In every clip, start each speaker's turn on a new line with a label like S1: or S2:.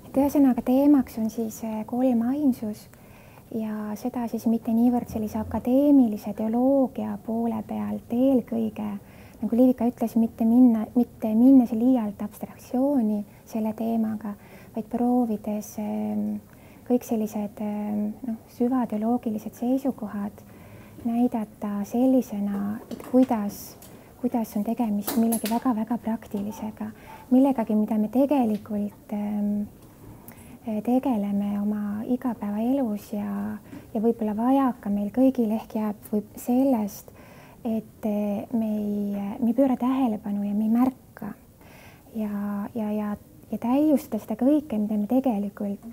S1: et ühesõnaga teemaks on siis kolmainsus ja seda siis mitte niivõrd sellise akadeemilise teoloogia poole pealt eelkõige, nagu Liivika ütles, mitte minnes liialt abstraktsiooni selle teemaga, vaid proovides kõik sellised süvateoloogilised seisukohad näidata sellisena, et kuidas on tegemist millegi väga-väga praktilisega, millegagi, mida me tegelikult tegeleme oma igapäevaelus ja võib-olla vajaka meil kõigil ehk jääb sellest, et me ei pööra tähelepanu ja me ei märka ja täiustada seda kõike, mida me tegelikult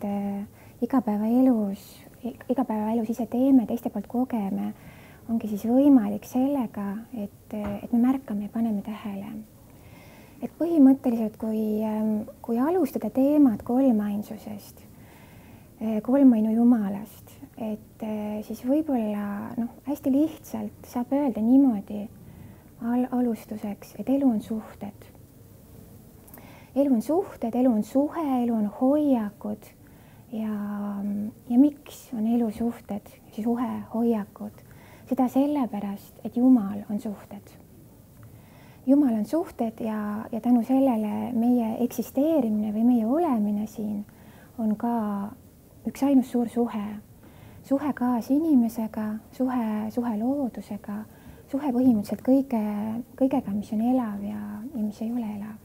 S1: igapäevaelus ise teeme, teiste poolt kogeme, ongi siis võimalik sellega, et me märkame ja paneme tähele. Et põhimõtteliselt, kui alustada teemat kolmainsusest, kolmainu Jumalast, et siis võib-olla hästi lihtsalt saab öelda niimoodi alustuseks, et elu on suhted. Elu on suhted, elu on suhe, elu on hoiakud ja miks on elu suhted, suhe, hoiakud? Seda sellepärast, et Jumal on suhted. Jumal on suhted ja tänu sellele meie eksisteerimine või meie olemine siin on ka üks ainus suur suhe. Suhe kaasinimesega, suhe loodusega, suhe põhimõtteliselt kõigega, mis on elav ja mis ei ole elav.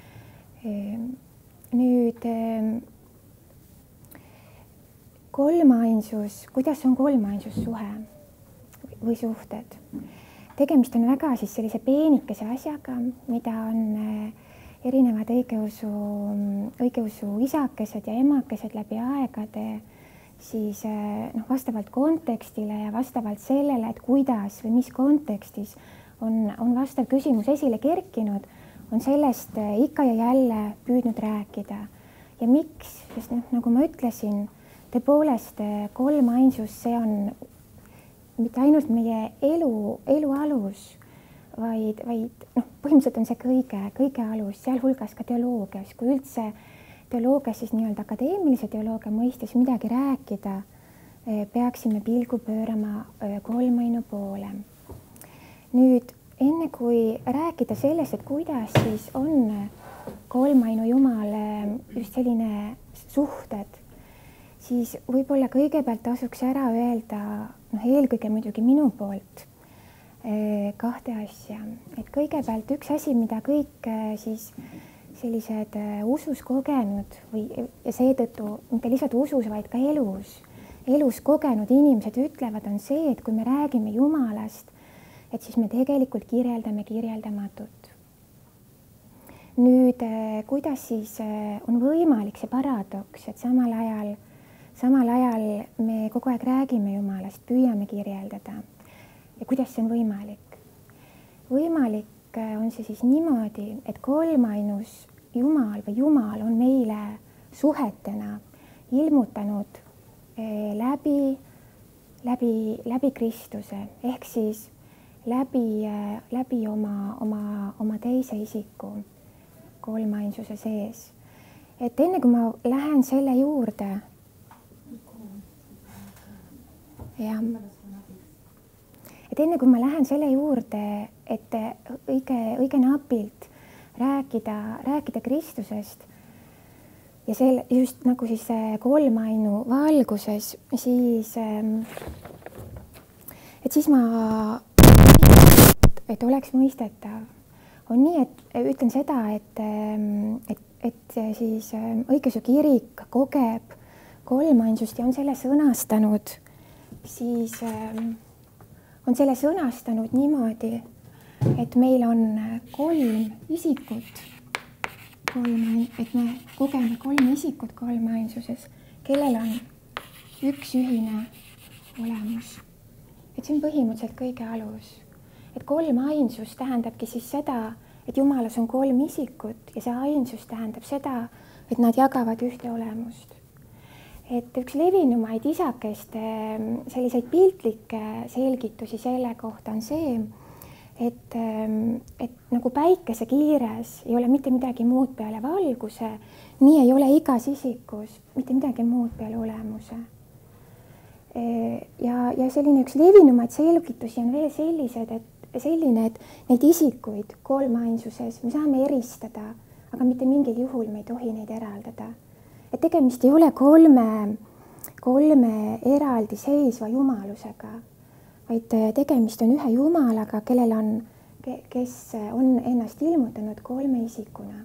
S1: Nüüd kolmainsus, kuidas on kolmainsus suhe või suhted? Tegemist on väga siis sellise peenikese asjaga, mida on erinevad õigeusu isakesed ja emakesed läbi aegade siis vastavalt kontekstile ja vastavalt sellele, et kuidas või mis kontekstis on vastav küsimus esile kerkinud, on sellest ikka ja jälle püüdnud rääkida. Ja miks? Sest nagu ma ütlesin, tõepoolest kolmainsus, see on mitte ainult meie elu alus, vaid põhimõtteliselt on see kõige alus, sealhulgas ka teoloogias. Kui üldse teoloogias siis nii-öelda akadeemilise teoloogia mõistes midagi rääkida, peaksime pilgu pöörama kolmainu poole. Nüüd, enne kui rääkida sellest, et kuidas siis on kolmainu Jumal just selline suhted, siis võib-olla kõigepealt tasuks ära öelda, eelkõige muidugi minu poolt kahte asja. Et kõigepealt üks asi, mida kõik siis sellised usus kogenud ja seetõttu mitte lihtsalt usus, vaid ka elus kogenud inimesed ütlevad, on see, et kui me räägime Jumalast, et siis me tegelikult kirjeldame kirjeldamatut. Nüüd, kuidas siis on võimalik see paradoks, et samal ajal me kogu aeg räägime Jumalast, püüame kirjeldada. Ja kuidas see on võimalik? Võimalik on see siis niimoodi, et kolmainus Jumal või Jumal on meile suhetena ilmutanud läbi Kristuse ehk siis läbi oma teise isiku kolmainsuse sees. Et enne kui ma lähen selle juurde, et õige napilt rääkida Kristusest ja just nagu siis kolmainu valguses, siis et oleks mõistetav, on nii, et ütlen seda, et siis õigeusu kirik kogeb kolmainsust ja on selle sõnastanud, siis on selle sõnastanud niimoodi, et meil on kolm isikut, et me kogeme kolm isikut kolmainsuses, kellel on üks ühine olemus. Et see on põhimõtteliselt kõige alus. Et kolmainsus tähendabki siis seda, et Jumalas on kolm isikut ja see ainsus tähendab seda, et nad jagavad ühte olemust. Et üks levinumaid isakeste selliseid piltlikke selgitusi selle kohta on see, et nagu päikese kiires ei ole mitte midagi muud peale valguse, nii ei ole igas isikus mitte midagi muud peale olemuse. Ja selline üks levinumaid selgitusi on veel sellised, et neid isikuid kolmainsuses me saame eristada, aga mitte mingil juhul me ei tohi neid eraldada. Et tegemist ei ole kolme eraldiseisva jumalusega, vaid tegemist on ühe Jumalaga, kes on ennast ilmutanud kolme isikuna.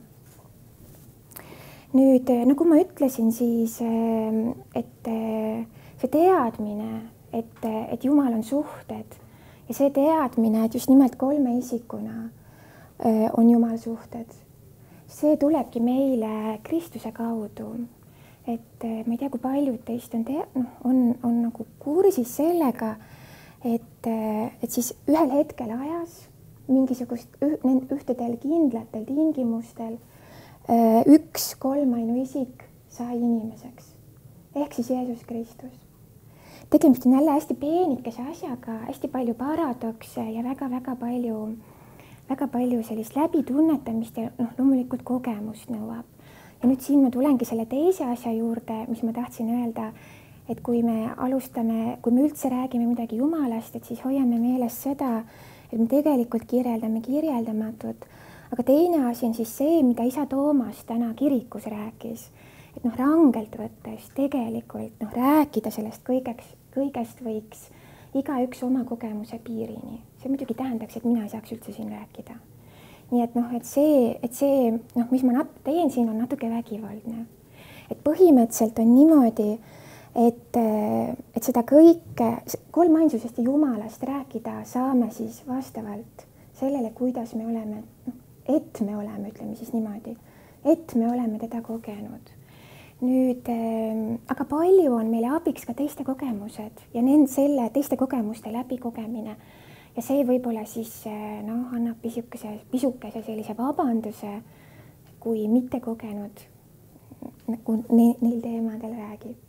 S1: Nüüd, nagu ma ütlesin, siis, et see teadmine, et Jumal on suhted ja see teadmine, et just nimelt kolme isikuna on Jumal suhted, see tulebki meile Kristuse kaudu. Et ma ei tea, kui paljud teist on nagu kursis sellega, et siis ühel hetkel ajas mingisugust ühtedel kindlatel tingimustel üks kolmainu isik sai inimeseks, ehk siis Jeesus Kristus. Tegemist on jälle hästi peenikese asjaga, hästi palju paradokse ja väga palju sellist läbitunnetamist ja loomulikult kogemust nõuab. Ja nüüd siin ma tulengi selle teise asja juurde, mis ma tahtsin öelda, et kui me üldse räägime midagi Jumalast, et siis hoiame meeles seda, et me tegelikult kirjeldame kirjeldamatut. Aga teine asi on siis see, mida isa Toomas täna kirikus rääkis, et rangelt võttes tegelikult rääkida sellest kõigest võiks igaüks oma kogemuse piirini. See muidugi tähendaks, et mina ei saaks üldse siin rääkida. Nii et see, mis ma teen siin, on natuke vägivaldne. Et põhimõtteliselt on niimoodi, et seda kõike kolmainsusest ja Jumalast rääkida saame siis vastavalt sellele, kuidas me oleme, ütleme siis niimoodi, et me oleme teda kogenud. Nüüd, aga palju on meile abiks ka teiste kogemused ja selle teiste kogemuste läbikogemine. Ja see võib-olla siis annab pisukese sellise vabanduse, kui mitte kogenud nagu neil teemadel räägib.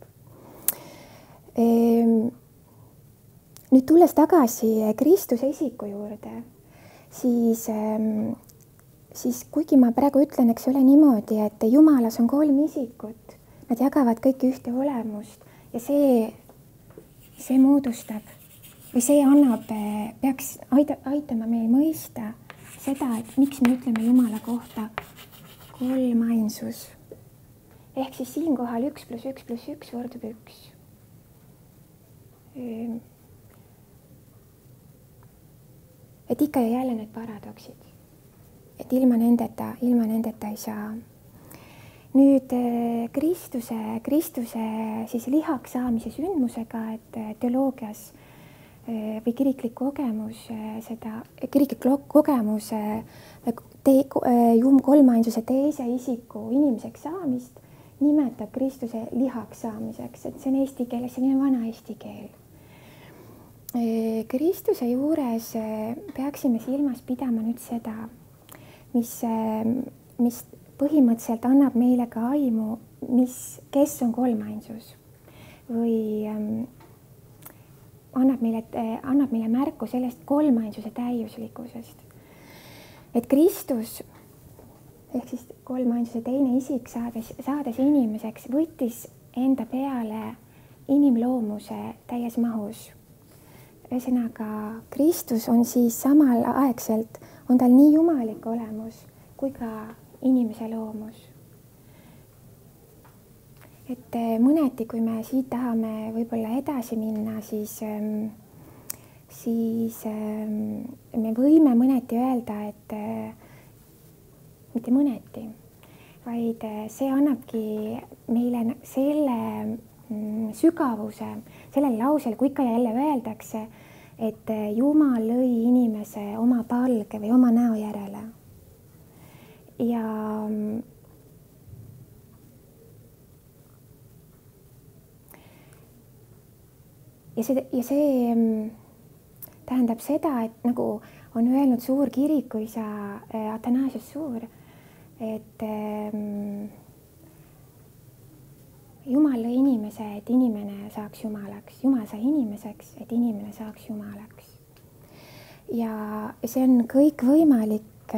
S1: Nüüd tulles tagasi Kristuse isiku juurde, siis kuigi ma praegu ütlen, eks ole niimoodi, et Jumalas on kolm isikut, nad jagavad kõik ühte olemust ja see moodustab või see peaks aitama meil mõista seda, et miks me ütleme Jumala kohta kolmainsus. Ehk siis siinkohal 1 + 1 + 1 võrdub 1. Et ikka ja jälle need paradoksid. Et ilma nendeta ei saa. Nüüd Kristuse siis lihaks saamise sündmusega, et teoloogias või kiriklik kogemus kolmainsuse teise isiku inimeseks saamist nimetab Kristuse lihaks saamiseks, et see on eesti keeles selline vana eesti keel. Kristuse juures peaksime silmas pidama nüüd seda, mis põhimõtteliselt annab meile ka aimu, kes on kolmainsus või annab meile märku sellest kolmainsuse täiuslikkusest. Et Kristus, ehk siis kolmainsuse teine isik saades inimeseks, võttis enda peale inimloomuse täies mahus. Ühesõnaga, Kristus on siis samal aegselt, on tal nii jumalik olemus kui ka inimese loomus. Et mõneti, kui me siit tahame võib-olla edasi minna, siis me võime mõneti öelda, et mitte mõneti, vaid see annabki meile selle sügavuse sellel lausel, kui ikka jälle öeldakse, et Jumal lõi inimese oma palge või oma näo järele. Ja see tähendab seda, et nagu on öelnud suur kirikuisa Athanasius Suur, et Jumal lõi inimese, et inimene saaks Jumalaks. Jumal sai inimeseks, et inimene saaks Jumalaks. ja see on kõikvõimalik,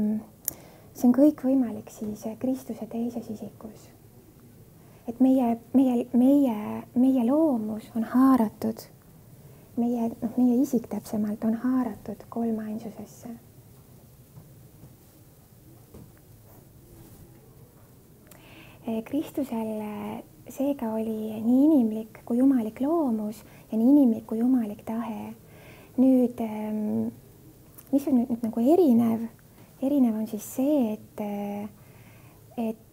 S1: siis Kristuse teises isikus. Et meie loomus on haaratud, meie isik täpsemalt on haaratud kolmainsusesse. Kristusel seega oli nii inimlik kui jumalik loomus ja nii inimlik kui jumalik tahe. Nüüd, mis on nüüd nagu erinev? Erinev on siis see, et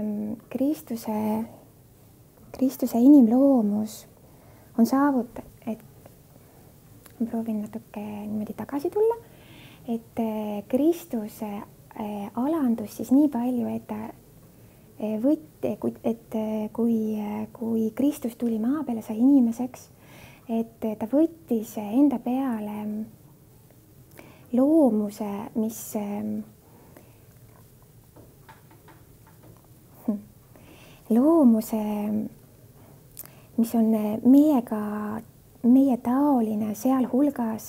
S1: Kristuse inimloomus on et ma proovin natuke niimoodi tagasi tulla, et Kristus alandus siis nii palju, et ta kui Kristus tuli maa peale, sai inimeseks, et ta võttis enda peale loomuse, mis on meie taoline, sealhulgas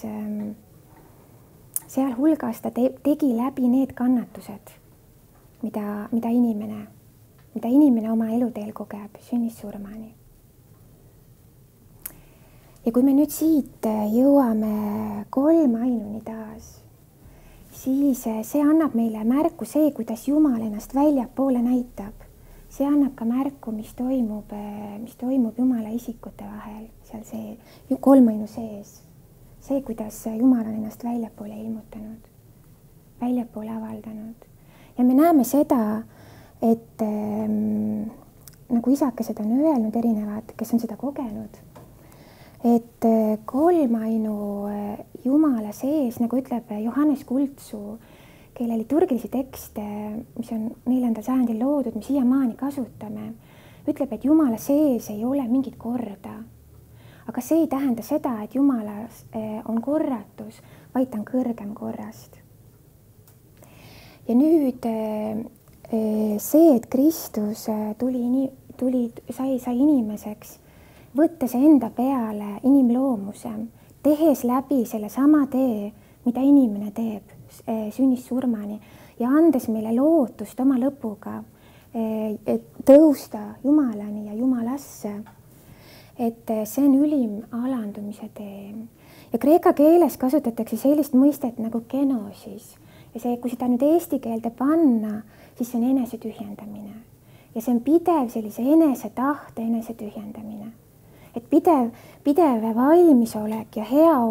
S1: ta tegi läbi need kannatused, mida inimene oma eluteel kogeb sünnist surmani. Ja kui me nüüd siit jõuame kolmainuni taas, siis see annab meile märku see, kuidas Jumal ennast väljapoole näitab. See annab ka märku, mis toimub Jumala isikute vahel, seal see kolmainu sees. See, kuidas Jumal on ennast väljapoole ilmutanud, väljapoole avaldanud. Ja me näeme seda, et nagu isakesed on öelnud erinevad, kes on seda kogenud, et kolmainu Jumala sees, nagu ütleb Johannes Kultsu, kelle liturgilisi tekste, mis on 4. sajandil loodud, me siiamaani kasutame, ütleb, et Jumala sees ei ole mingit korda. Aga see ei tähenda seda, et Jumalas on korratus, vaid ta on kõrgem korrast. Ja nüüd see, et Kristus sai inimeseks, võttes enda peale inimloomuse, tehes läbi selle sama tee, mida inimene teeb sünnist surmani ja andes meile lootust oma lõpuga tõusta Jumalani ja Jumalasse, et see on ülim alandumise tee. Ja kreeka keeles kasutatakse sellist mõistet nagu kenosis ja see, kui seda nüüd eesti keelde panna, siis see on enese tühjendamine ja see on pidev sellise enese tahte enese tühjendamine. Et pidev valmisolek ja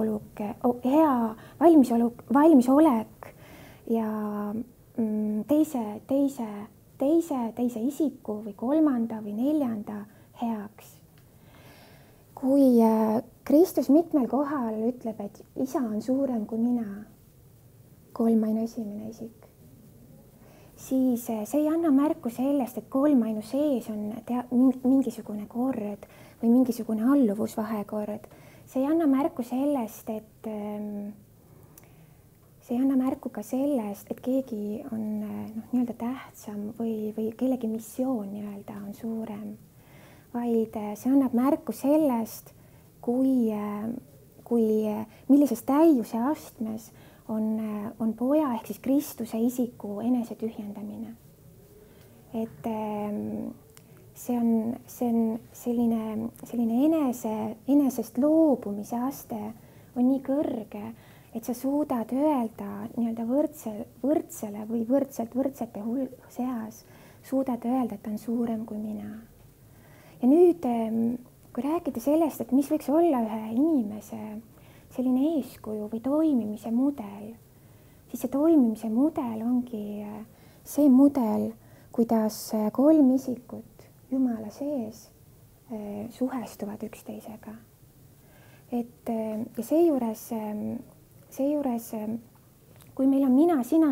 S1: valmisolek ja teise isiku või kolmanda või neljanda heaks. Kui Kristus mitmel kohal ütleb, et isa on suurem kui mina, kolmainu esimene isik, siis see ei anna märku sellest, et kolmainu sees on mingisugune kord või mingisugune alluvusvahekord. See ei anna märku sellest, et keegi on nii-öelda tähtsam või kellegi missioon nii-öelda on suurem, vaid see annab märku sellest, millises täiuse astmes on poja ehk siis Kristuse isiku enese tühjendamine. Et see on selline enesest loobumise aste on nii kõrge, et sa suudad öelda nii-öelda võrdsele või võrdsete seas, suudad öelda, et ta on suurem kui mina. Ja nüüd, kui rääkida sellest, et mis võiks olla ühe inimese selline eeskuju või toimimise mudel, siis see toimimise mudel ongi see mudel, kuidas kolm isikut Jumala sees suhestuvad üksteisega. Ja seejuures, kui meil on mina-sina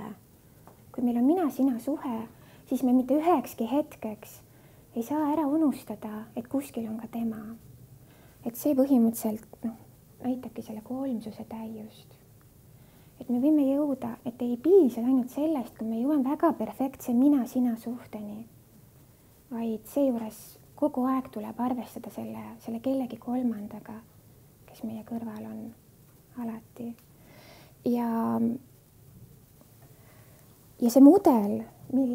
S1: suhe, siis me mitte ühekski hetkeks ei saa ära unustada, et kuskil on ka tema. Et see põhimõtteliselt näitabki selle kolmsuse täiust. Et me võime jõuda, et ei piisa ainult sellest, kui me jõuame väga perfektse mina-sina suhteni, vaid seejuures kogu aeg tuleb arvestada selle kellegi kolmandaga, kes meie kõrval on alati. ja see mudel,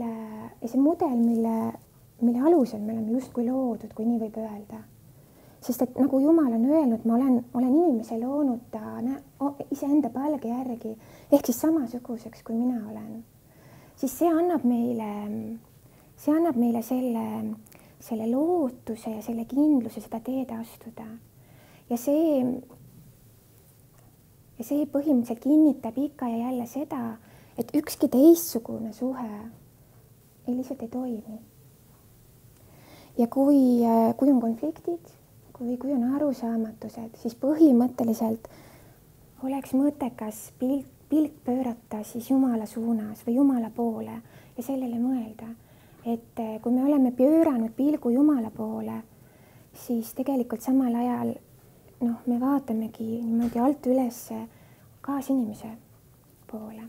S1: mille alusel me oleme justkui loodud, kui nii võib öelda. Sest et nagu Jumal on öelnud, ma olen inimese loonud ta iseenda palge järgi, ehk siis samasuguseks, kui mina olen. Siis see annab meile selle lootuse ja selle kindluse seda teed astuda. Ja see põhimõtteliselt kinnitab ikka ja jälle seda, et ükski teistsugune suhe lihtsalt ei toimi. Ja kui on konfliktid, kui on arusaamatused, siis põhimõtteliselt oleks mõttekas pilk pöörata siis Jumala suunas või Jumala poole ja sellele mõelda, et kui me oleme pööranud pilgu Jumala poole, siis tegelikult samal ajal me vaatamegi niimoodi alt üles kaasinimese poole.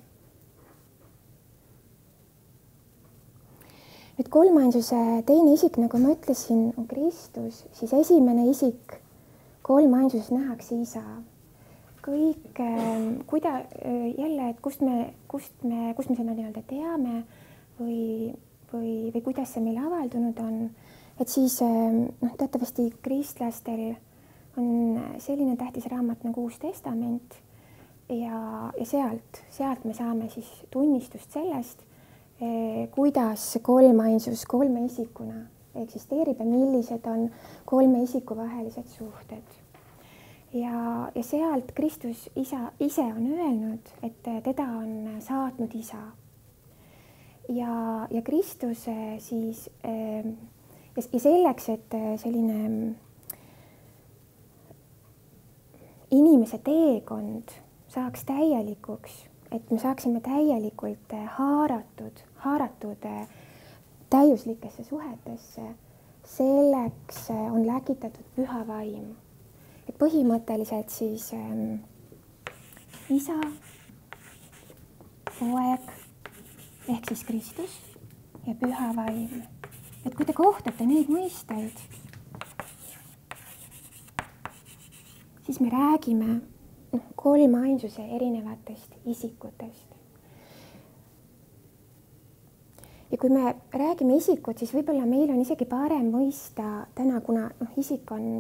S1: Nüüd kolmainsuse teine isik, nagu ma ütlesin, on Kristus, siis esimene isik kolmainsuses nähakse isa. Kõik, jälle, et kust me seda nii-öelda teame või kuidas see meile avaldunud on, et siis teatavasti kristlastel on selline tähtis raamat nagu Uus Testament ja sealt me saame siis tunnistust sellest, kuidas kolmainsus kolme isikuna eksisteerib ja millised on kolme isiku vahelised suhted. Ja sealt Kristus ise on öelnud, et teda on saatnud isa. Ja Kristus siis ja selleks, et selline inimese teekond saaks täielikuks, et me saaksime täielikult haaratud täiuslikesse suhetesse, selleks on läkitatud püha vaim. Et põhimõtteliselt siis isa, poeg ehk siis Kristus ja püha vaim. Et kui te kohtate neid mõisteid, siis me räägime kolmainsuse erinevatest isikutest. Ja kui me räägime isikut, siis võib-olla meil on isegi parem mõista täna, kuna isik on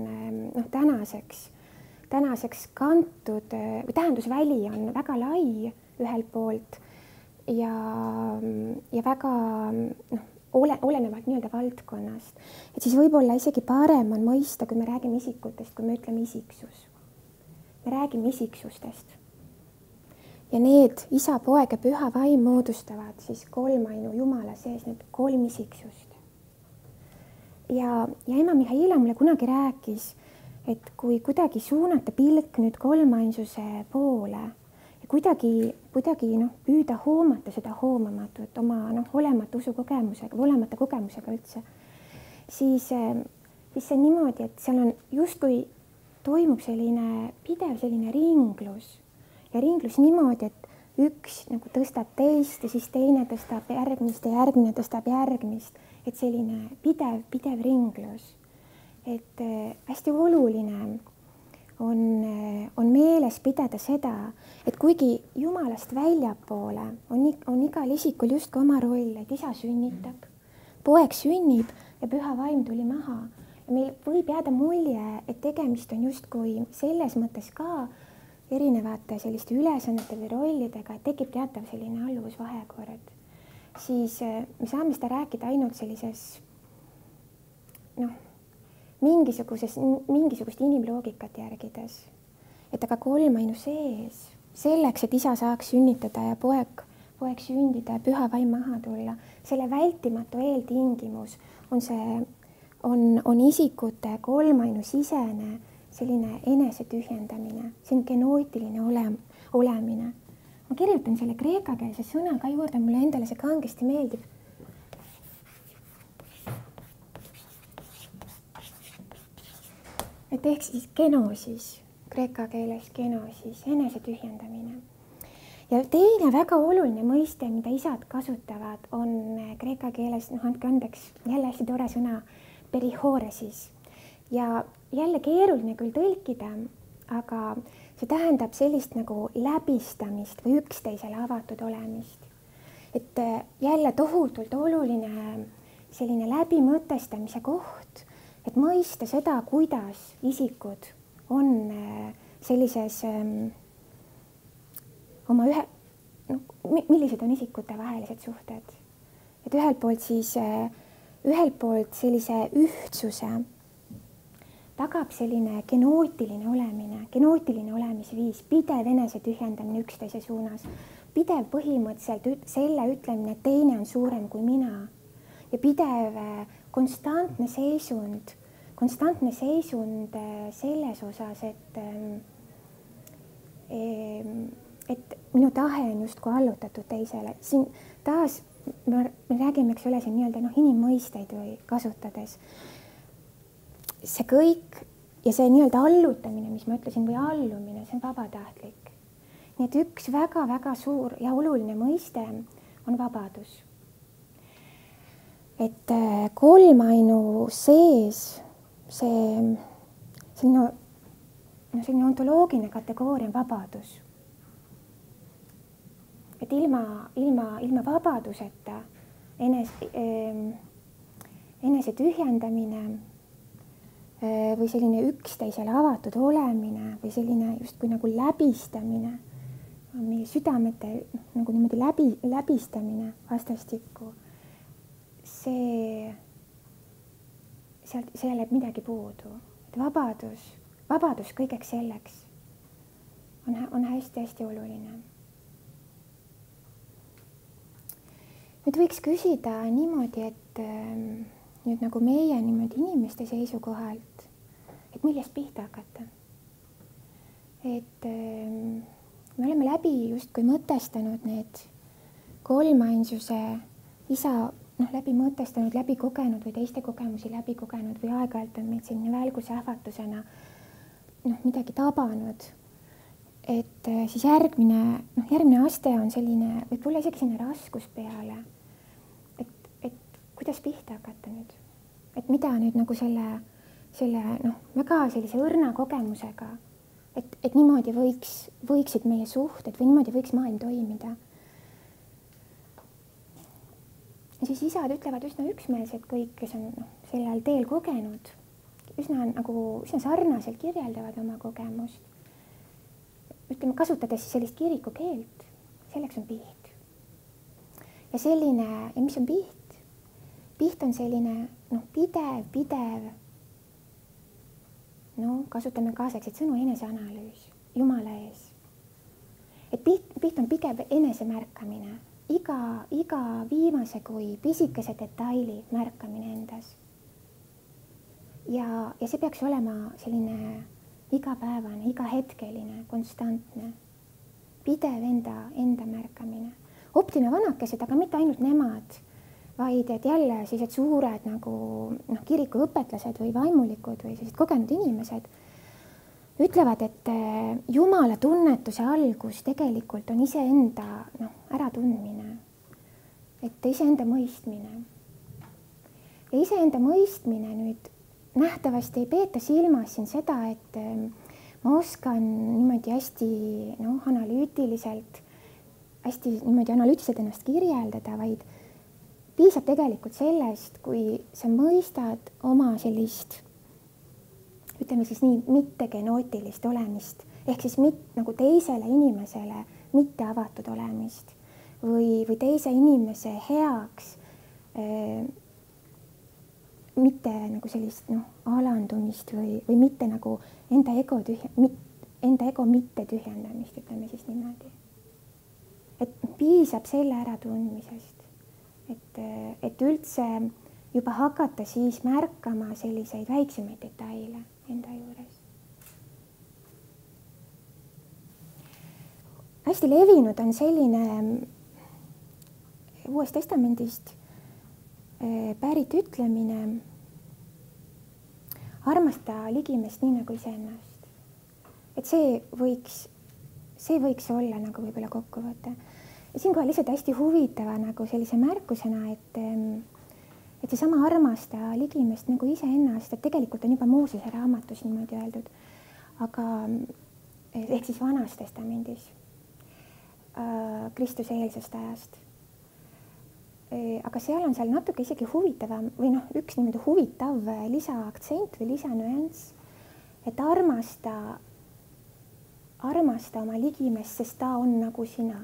S1: tänaseks kantud, või tähendusväli on väga lai ühelt poolt ja väga olenevalt nii-öelda valdkonnast. Et siis võib-olla isegi parem on mõista, kui me räägime isikutest, kui me ütleme isiksus. Me räägime isiksustest. Ja need isa, poeg ja püha vaim moodustavad siis kolmainu Jumala sees need kolm isiksust. Ja ema Mihhaila mulle kunagi rääkis, et kui kuidagi suunata pilk nüüd kolmainsuse poole ja kuidagi püüda hoomata seda hoomamatut oma olemata usukogemusega, olemata kogemusega üldse, siis see niimoodi, et seal on justkui toimub selline pidev selline ringlus ja ringlus niimoodi, et üks nagu tõstab teist ja siis teine tõstab järgmist ja järgmine tõstab järgmist, et selline pidev ringlus. Et hästi oluline on meeles pidada seda, et kuigi Jumalast väljapoole on igal isikul justkui oma roll, et isa sünnitab, poeg sünnib ja püha vaim tuli maha. Ja meil võib jääda mulje, et tegemist on justkui selles mõttes ka erinevate selliste ülesannete või rollidega, et tekib teatav selline alluvusvahekord. Siis me saame seda rääkida ainult sellises mingisugust inimloogikat järgides. Et aga kolmainu sees, selleks, et isa saaks sünnitada ja poeg sündida ja püha vaim maha tulla, selle vältimatu eeltingimus on isikute kolmainu sisene selline enesetühjendamine, see on genootiline olemine. Ma kirjutan selle kreekakeelse sõna ka juurde, mulle endale see kangesti meeldib. Et ehk siis genosis, kreeka keeles genosis, enesetühjendamine. Ja teine väga oluline mõiste, mida isad kasutavad, on kreeka keeles, andke andeks, jälle hästi tore sõna, perihoresis. Ja jälle keeruline küll tõlkida, aga see tähendab sellist nagu läbistamist või üksteisele avatud olemist. Et jälle tohutult oluline selline läbimõtestamise koht, et mõista seda, kuidas isikud on sellises oma millised on isikute vahelised suhted. Et ühelt poolt sellise ühtsuse tagab selline genootiline olemisviis, pidev enese tühjendamine üksteise suunas, pidev põhimõtteliselt selle ütlemine, et teine on suurem kui mina ja pidev konstantne seisund selles osas, et minu tahe on justkui allutatud teisele. Siin taas me räägime, eks ole, siin nii-öelda inimmõisteid või kasutades. See kõik ja see nii-öelda allutamine, mis ma ütlesin, või allumine, see on vabatahtlik. Nii et üks väga-väga suur ja oluline mõiste on vabadus. Et kolmainu sees selline ontoloogiline kategooria on vabadus. Et ilma vabaduseta enese tühjendamine või selline üksteisele avatud olemine või selline justkui nagu läbistamine, meie südamete nagu niimoodi läbistamine vastastikku, seal jääb midagi puudu. Et vabadus kõigeks selleks on hästi-hästi oluline. Nüüd võiks küsida niimoodi, et nüüd nagu meie niimoodi inimeste seisukohalt, et millest pihta hakata. Et me oleme läbi justkui mõtestanud need kolmainsuse isa läbi mõtestanud, läbi kogenud või teiste kogemusi läbi kogenud või aeg-ajalt on meid selline välguse ähvatusena midagi tabanud. Et siis järgmine aste on selline, võib-olla isegi selline raskus peale. Et kuidas pihta hakata nüüd? Et mida nüüd nagu selle väga sellise õrna kogemusega, et niimoodi võiksid meie suhted või niimoodi võiks maailm toimida. Ja siis isad ütlevad üsna üksmeelselt kõik, kes on sellel teel kogenud, üsna sarnaselt kirjeldavad oma kogemust. Ütleme, kasutades sellist kiriku keelt, selleks on piht. Ja mis on piht? Piht on selline pidev, kasutame kaasaegseid sõnu, eneseanalüüs Jumala ees. Et piht on pigem enesemärkamine, iga viimase kui pisikese detaili märkamine endas. Ja see peaks olema selline igapäevane, igahetkeline, konstantne, pidev enda märkamine. Optina vanakesed, aga mitte ainult nemad, vaid et jälle sellised suured nagu kirikuõpetlased või vaimulikud või sellised kogenud inimesed ütlevad, et Jumala tunnetuse algus tegelikult on iseenda äratundmine, et iseenda mõistmine. Ja iseenda mõistmine nüüd nähtavasti ei peeta silmas siin seda, et ma oskan niimoodi hästi analüütiliselt ennast kirjeldada, vaid piisab tegelikult sellest, kui sa mõistad oma sellist, ütleme siis nii, mittegenootilist olemist, ehk siis nagu teisele inimesele mitte avatud olemist või teise inimese heaks mitte nagu sellist alandumist või mitte nagu enda ego mitte tühjendamist, ütleme siis niimoodi. Et piisab selle äratundmisest, et üldse juba hakata siis märkama selliseid väiksemaid detaile enda juures. Hästi levinud on selline Uuest Testamendist pärit ütlemine, armasta ligimest nii nagu iseennast. Et see võiks olla nagu võib-olla kokkuvõte. Ja siinkohal lihtsalt hästi huvitava nagu sellise märkusena, et seesama armasta ligimest nagu iseennast, et tegelikult on juba Moosese raamatus niimoodi öeldud. Aga ehk siis Vanas Testamendis, Kristuse eelsest ajast. Aga seal on seal natuke isegi huvitavam või noh, üks niimoodi huvitav lisaaktsent või lisanüanss, et armasta oma ligimest, sest ta on nagu sina.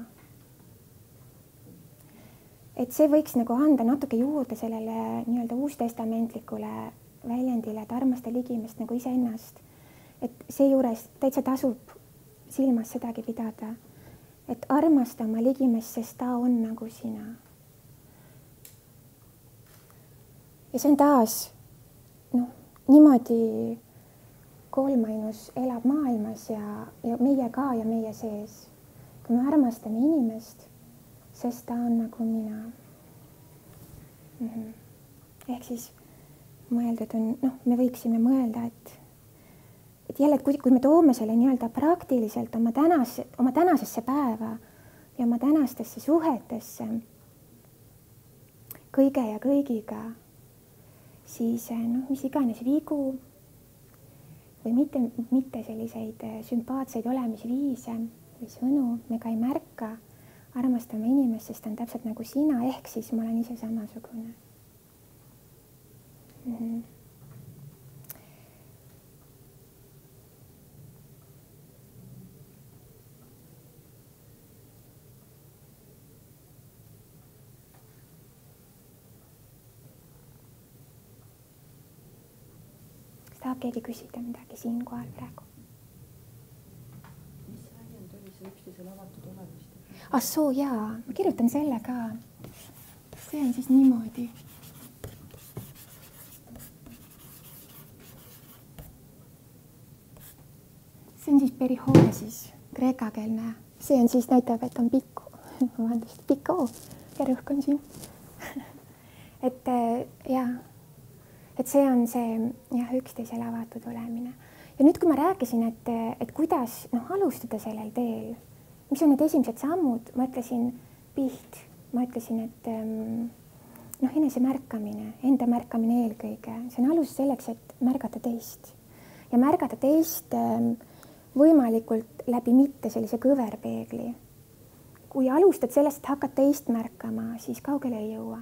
S1: Et see võiks nagu anda natuke juurde sellele nii-öelda uustestamentlikule väljendile, et armasta ligimest nagu iseennast. Et seejuures täitsa tasub silmas sedagi pidada, et armasta oma ligimest, sest ta on nagu sina. Ja see on taas, noh, niimoodi kolmainus elab maailmas ja meie ka ja meie sees. Kui me armastame inimest, sest ta on nagu mina. Ehk siis mõeldud on, noh, me võiksime mõelda, et jälle, et kui me toome selle nii-öelda praktiliselt oma tänasesse päeva ja oma tänastesse suhetesse kõige ja kõigiga, siis noh, mis iganes vigu või mitte selliseid sümpaatseid olemisviise või sõnu me ka ei märka, armastame inimest, sest ta on täpselt nagu sina, ehk siis ma olen ise samasugune. Kas tahab keegi küsida midagi siinkohal praegu?
S2: Mis väljend oli see üksteisel avatud olemist?
S1: Soo, jaa, ma kirjutan selle ka. See on siis niimoodi. See on siis perihooresis, kreekakeelne. See on siis näitab, et on pikku. Vabandust, pikoo ja rõhk on siin. Et jaa, et see on see jah, üksteisel avatud olemine. Ja nüüd, kui ma rääkisin, et kuidas alustada sellel teel, mis on need esimesed sammud, ma ütlesin piht, ma ütlesin, et enese märkamine, enda märkamine eelkõige, see on alus selleks, et märgata teist ja märgata teist võimalikult läbi mitte sellise kõverpeegli. Kui alustad sellest, et hakkad teist märkama, siis kaugele ei jõua.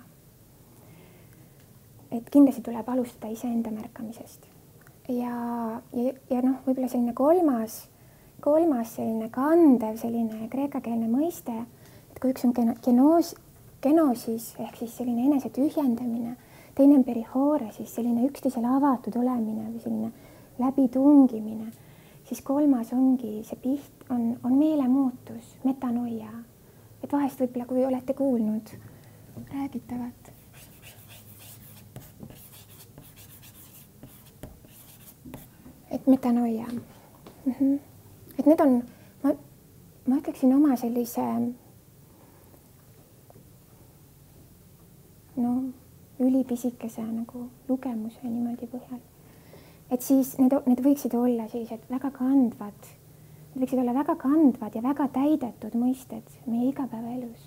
S1: Et kindlasti tuleb alustada iseenda märkamisest ja võib-olla selline kolmas selline kandev, selline kreekakeelne mõiste, et kui üks on genosis ehk siis selline enese tühjendamine, teine on perihoore, siis selline üksteisele avatud olemine või selline läbitungimine, siis kolmas ongi see piht, on meelemuutus, metanoia. Et vahest võib-olla, kui olete kuulnud räägitavat. Et metanoia. Et need on, ma ütleksin oma sellise ülipisikese nagu lugemuse niimoodi põhjal. Et siis need võiksid olla sellised väga kandvad, need võiksid olla väga kandvad ja väga täidetud mõisted meie igapäevaelus.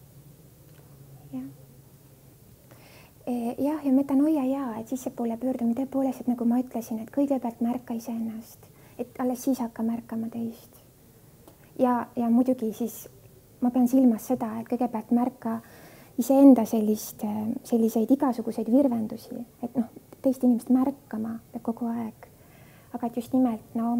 S1: Jah, ja metanoia et sissepoole pöördumine tõepoolest, et nagu ma ütlesin, et kõigepealt märka iseennast, et alles siis hakka märkama teist. Ja muidugi siis ma pean silmas seda, et kõigepealt märka iseenda selliseid igasuguseid virvendusi, et teist inimest märkama peab kogu aeg. Aga et just nimelt, ma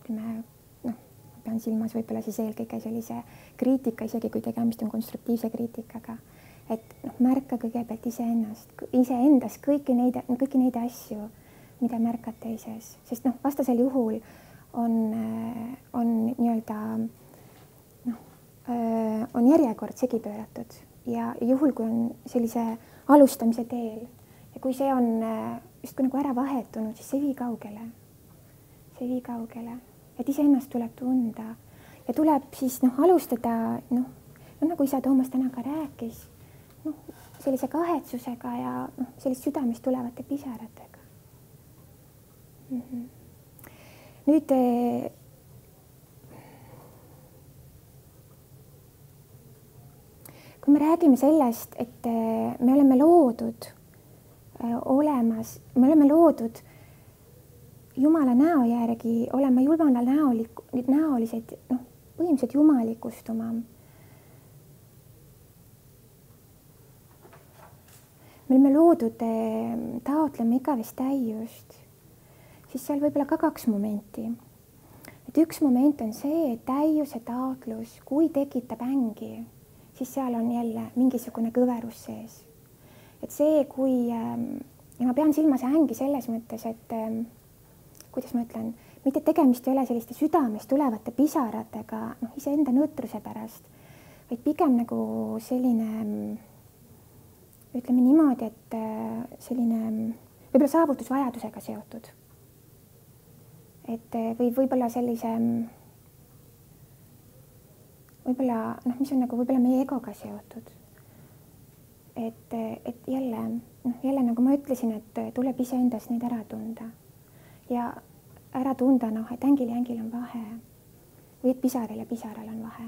S1: pean silmas võib-olla siis eelkõige sellise kriitika, isegi kui tegemist on konstruktiivse kriitikaga, et märka kõigepealt iseendas kõiki neid asju, mida märkad teises, sest vastasel juhul on nii-öelda on järjekord segi pööratud ja juhul, kui on sellise alustamise teel ja kui see on justkui nagu ära vahetunud, siis see ei vii kaugele, et iseennast tuleb tunda ja tuleb siis alustada, nagu isa Toomas täna ka rääkis, sellise kahetsusega ja sellist südamest tulevate pisaratega. Nüüd kui me räägime sellest, et me oleme loodud Jumala näo järgi olema Jumala näolised, noh, põhimõtteliselt jumalikustuma. Me oleme loodud taotlema igavest täiust, siis seal võib-olla ka kaks momenti. Et üks moment on see, et täiuse taotlus, kui tekitab ängi, siis seal on jälle mingisugune kõverus sees. Et see, kui, ja ma pean silmas ängi selles mõttes, et kuidas ma ütlen, mitte tegemist ei ole selliste südamest tulevate pisaratega, noh, iseenda nõtruse pärast, vaid pigem nagu selline, ütleme niimoodi, et selline võib-olla saavutusvajadusega seotud. Et või võib-olla sellise, võib-olla, noh, mis on nagu võib-olla meie egoga seotud. Et jälle nagu ma ütlesin, et tuleb iseendas neid ära tunda. Ja ära tunda, noh, et ängil ja ängil on vahe või et pisaril ja pisaral on vahe.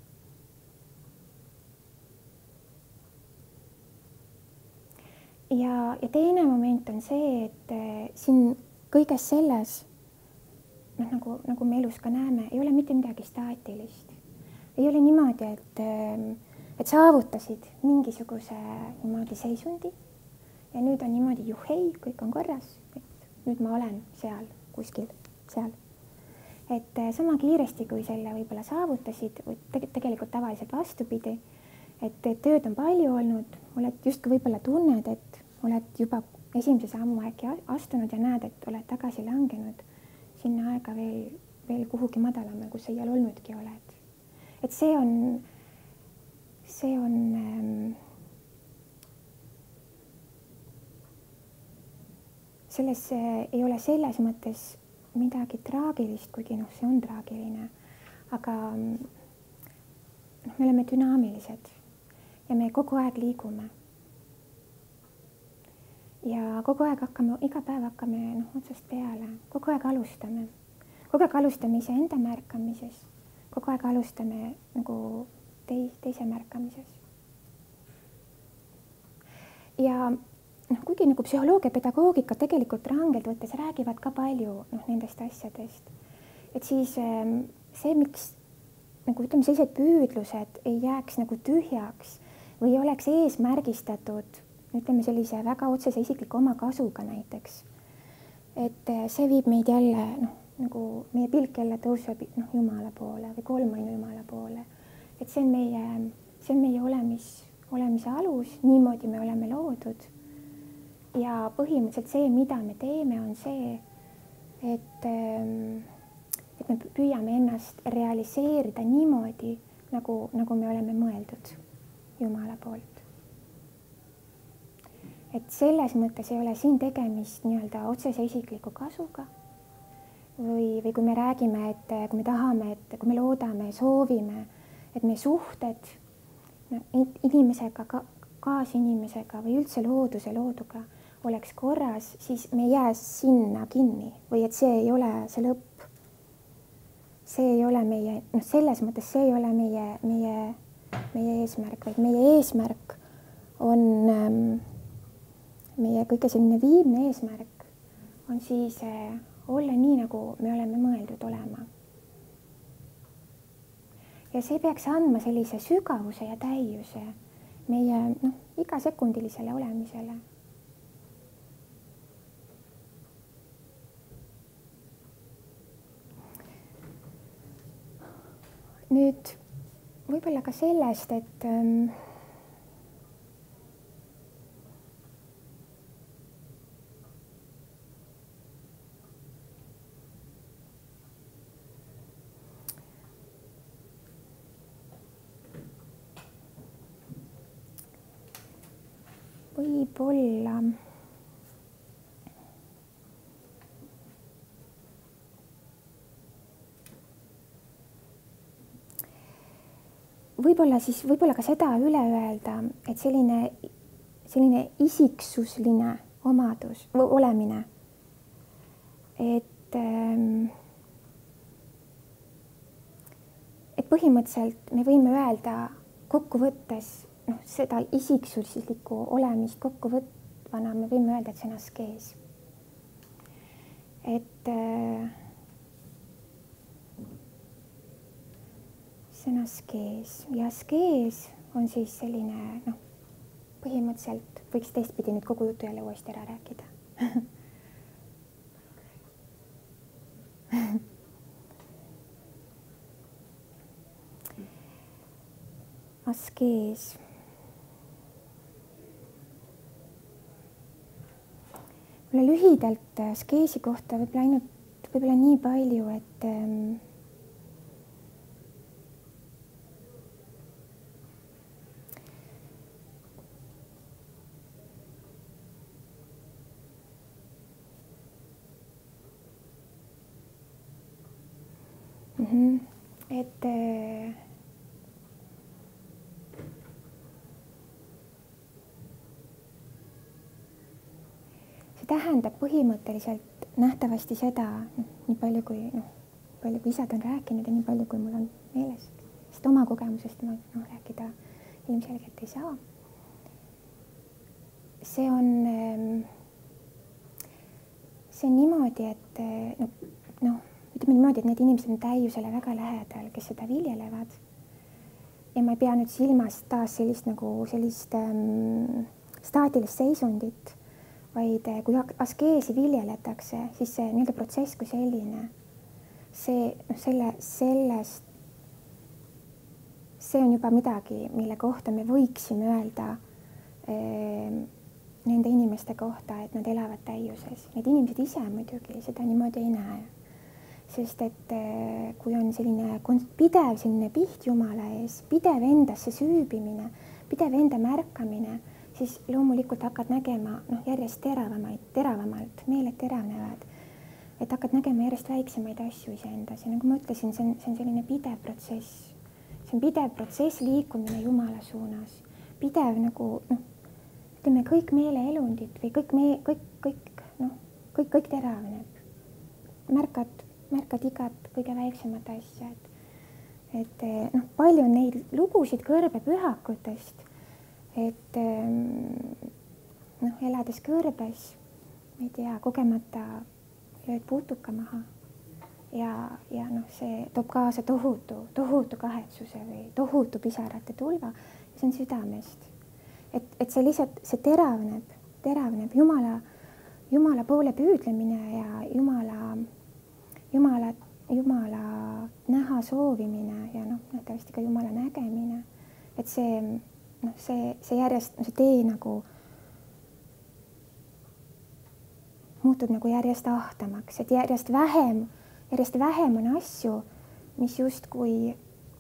S1: Ja teine moment on see, et siin kõiges selles, noh, nagu me elus ka näeme, ei ole mitte midagi staatilist. Ei ole niimoodi, et saavutasid mingisuguse niimoodi seisundi ja nüüd on niimoodi juhei, kõik on korras, et nüüd ma olen seal kuskil, seal. Et sama kiiresti, kui selle võib-olla saavutasid, või tegelikult tavaliselt vastupidi, et tööd on palju olnud, oled justkui võib-olla tunned, et oled juba esimese sammu äkki astunud ja näed, et oled tagasi langenud sinna aega veel kuhugi madalamal, kus ei olnudki oled. Et see on selles ei ole selles mõttes midagi traagilist, kuigi noh, see on traagiline, aga noh, me oleme dünaamilised ja me kogu aeg liigume. Ja kogu aeg iga päev hakkame otsast peale, kogu aeg alustame iseenda märkamises, kogu aeg alustame nagu teise märkamises. Ja kuigi nagu psühholoogia pedagoogika tegelikult rangelt võttes räägivad ka palju nendest asjadest, et siis see, miks nagu ütleme, sellised püüdlused ei jääks nagu tühjaks või oleks eesmärgistatud, ütleme sellise väga otsese isikliku oma kasuga näiteks, et see viib meid jälle, nagu meie pilk jälle tõuseb Jumala poole või kolmainu Jumala poole, et see on meie olemise alus, niimoodi me oleme loodud. Ja põhimõtteliselt see, mida me teeme, on see, et me püüame ennast realiseerida niimoodi, nagu me oleme mõeldud Jumala poolt. Et selles mõttes ei ole siin tegemist nii-öelda otsese isikliku kasuga või kui me räägime, et kui me tahame, et kui me loodame, soovime, et meie suhted inimesega, kaasinimesega või üldse looduga oleks korras, siis me ei jää sinna kinni või et see ei ole see lõpp. See ei ole meie, selles mõttes see ei ole meie eesmärk, vaid meie eesmärk on meie kõige selline viimne eesmärk on siis olla nii, nagu me oleme mõeldud olema. Ja see peaks andma sellise sügavuse ja täiuse meie igasekundilisele olemisele. Nüüd võib-olla ka sellest, et võib-olla ka seda üle öelda, et selline isiksusline omadus või olemine, et põhimõtteliselt me võime öelda kokkuvõttes seda isiksuslikku olemist kokkuvõtvana me võime öelda, et see on askees. et see on askees ja askees on siis selline, noh, põhimõtteliselt võiks teistpidi nüüd kogu jutu jälle uuesti ära rääkida. Askees. Mulle lühidalt askeesi kohta võib-olla nii palju, et see tähendab põhimõtteliselt nähtavasti seda, nii palju kui isad on rääkinud ja nii palju, kui mul on meeles, sest oma kogemusest ma rääkida ilmselgelt ei saa. See on niimoodi, et ütleme niimoodi, et need inimesed on täiusele väga lähedal, kes seda viljelevad. Ja ma ei pea nüüd silmas taas sellist staatilist seisundit, vaid kui askeesi viljeletakse, siis see nii-öelda protsess kui selline, see on juba midagi, mille kohta me võiksime öelda nende inimeste kohta, et nad elavad täiuses. Need inimesed ise muidugi seda niimoodi ei näe. Sest et kui on selline pidev selline piht Jumala ees, pidev endasse süübimine, pidev enda märkamine, siis loomulikult hakkad nägema järjest teravamalt, meeled teravnevad, et hakkad nägema järjest väiksemaid asju iseendas ja nagu ma ütlesin, see on selline pidev protsess. See on pidev protsess liikumine Jumala suunas, pidev nagu ütleme kõik meeleelundid või kõik teravneb. Märkad igat kõige väiksemat asja, et palju on neid lugusid kõrbepühakutest, et elades kõrbes, ma ei tea, kogemata lööd putuka maha ja see toob kaasa tohutu kahetsuse või tohutu pisarate tulva ja see on südamest. Et see lihtsalt, see teravneb Jumala poole püüdlemine ja Jumala näha soovimine ja nähtavasti ka Jumala nägemine, et see järjest, see tee nagu muutub nagu järjest ahtamaks, et järjest vähem on asju, mis justkui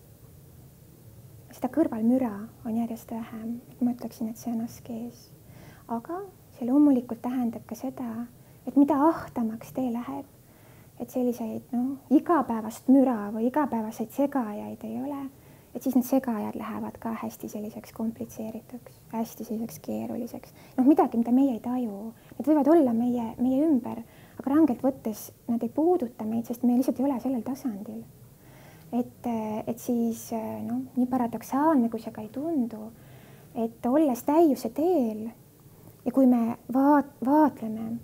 S1: seda kõrvalmüra on järjest vähem. Ma ütleksin, et see on askees. Aga see loomulikult tähendab ka seda, et mida ahtamaks tee läheb, et selliseid igapäevast müra või igapäevaseid segajaid ei ole, et siis need segajad lähevad ka hästi selliseks komplitseerituks, hästi selliseks keeruliseks. Midagi, mida meie ei taju. Need võivad olla meie ümber, aga rangelt võttes nad ei puuduta meid, sest me lihtsalt ei ole sellel tasandil. Et siis nii paradoksaalne, kui see ka ei tundu, et olles täiuse teel ja kui me vaatame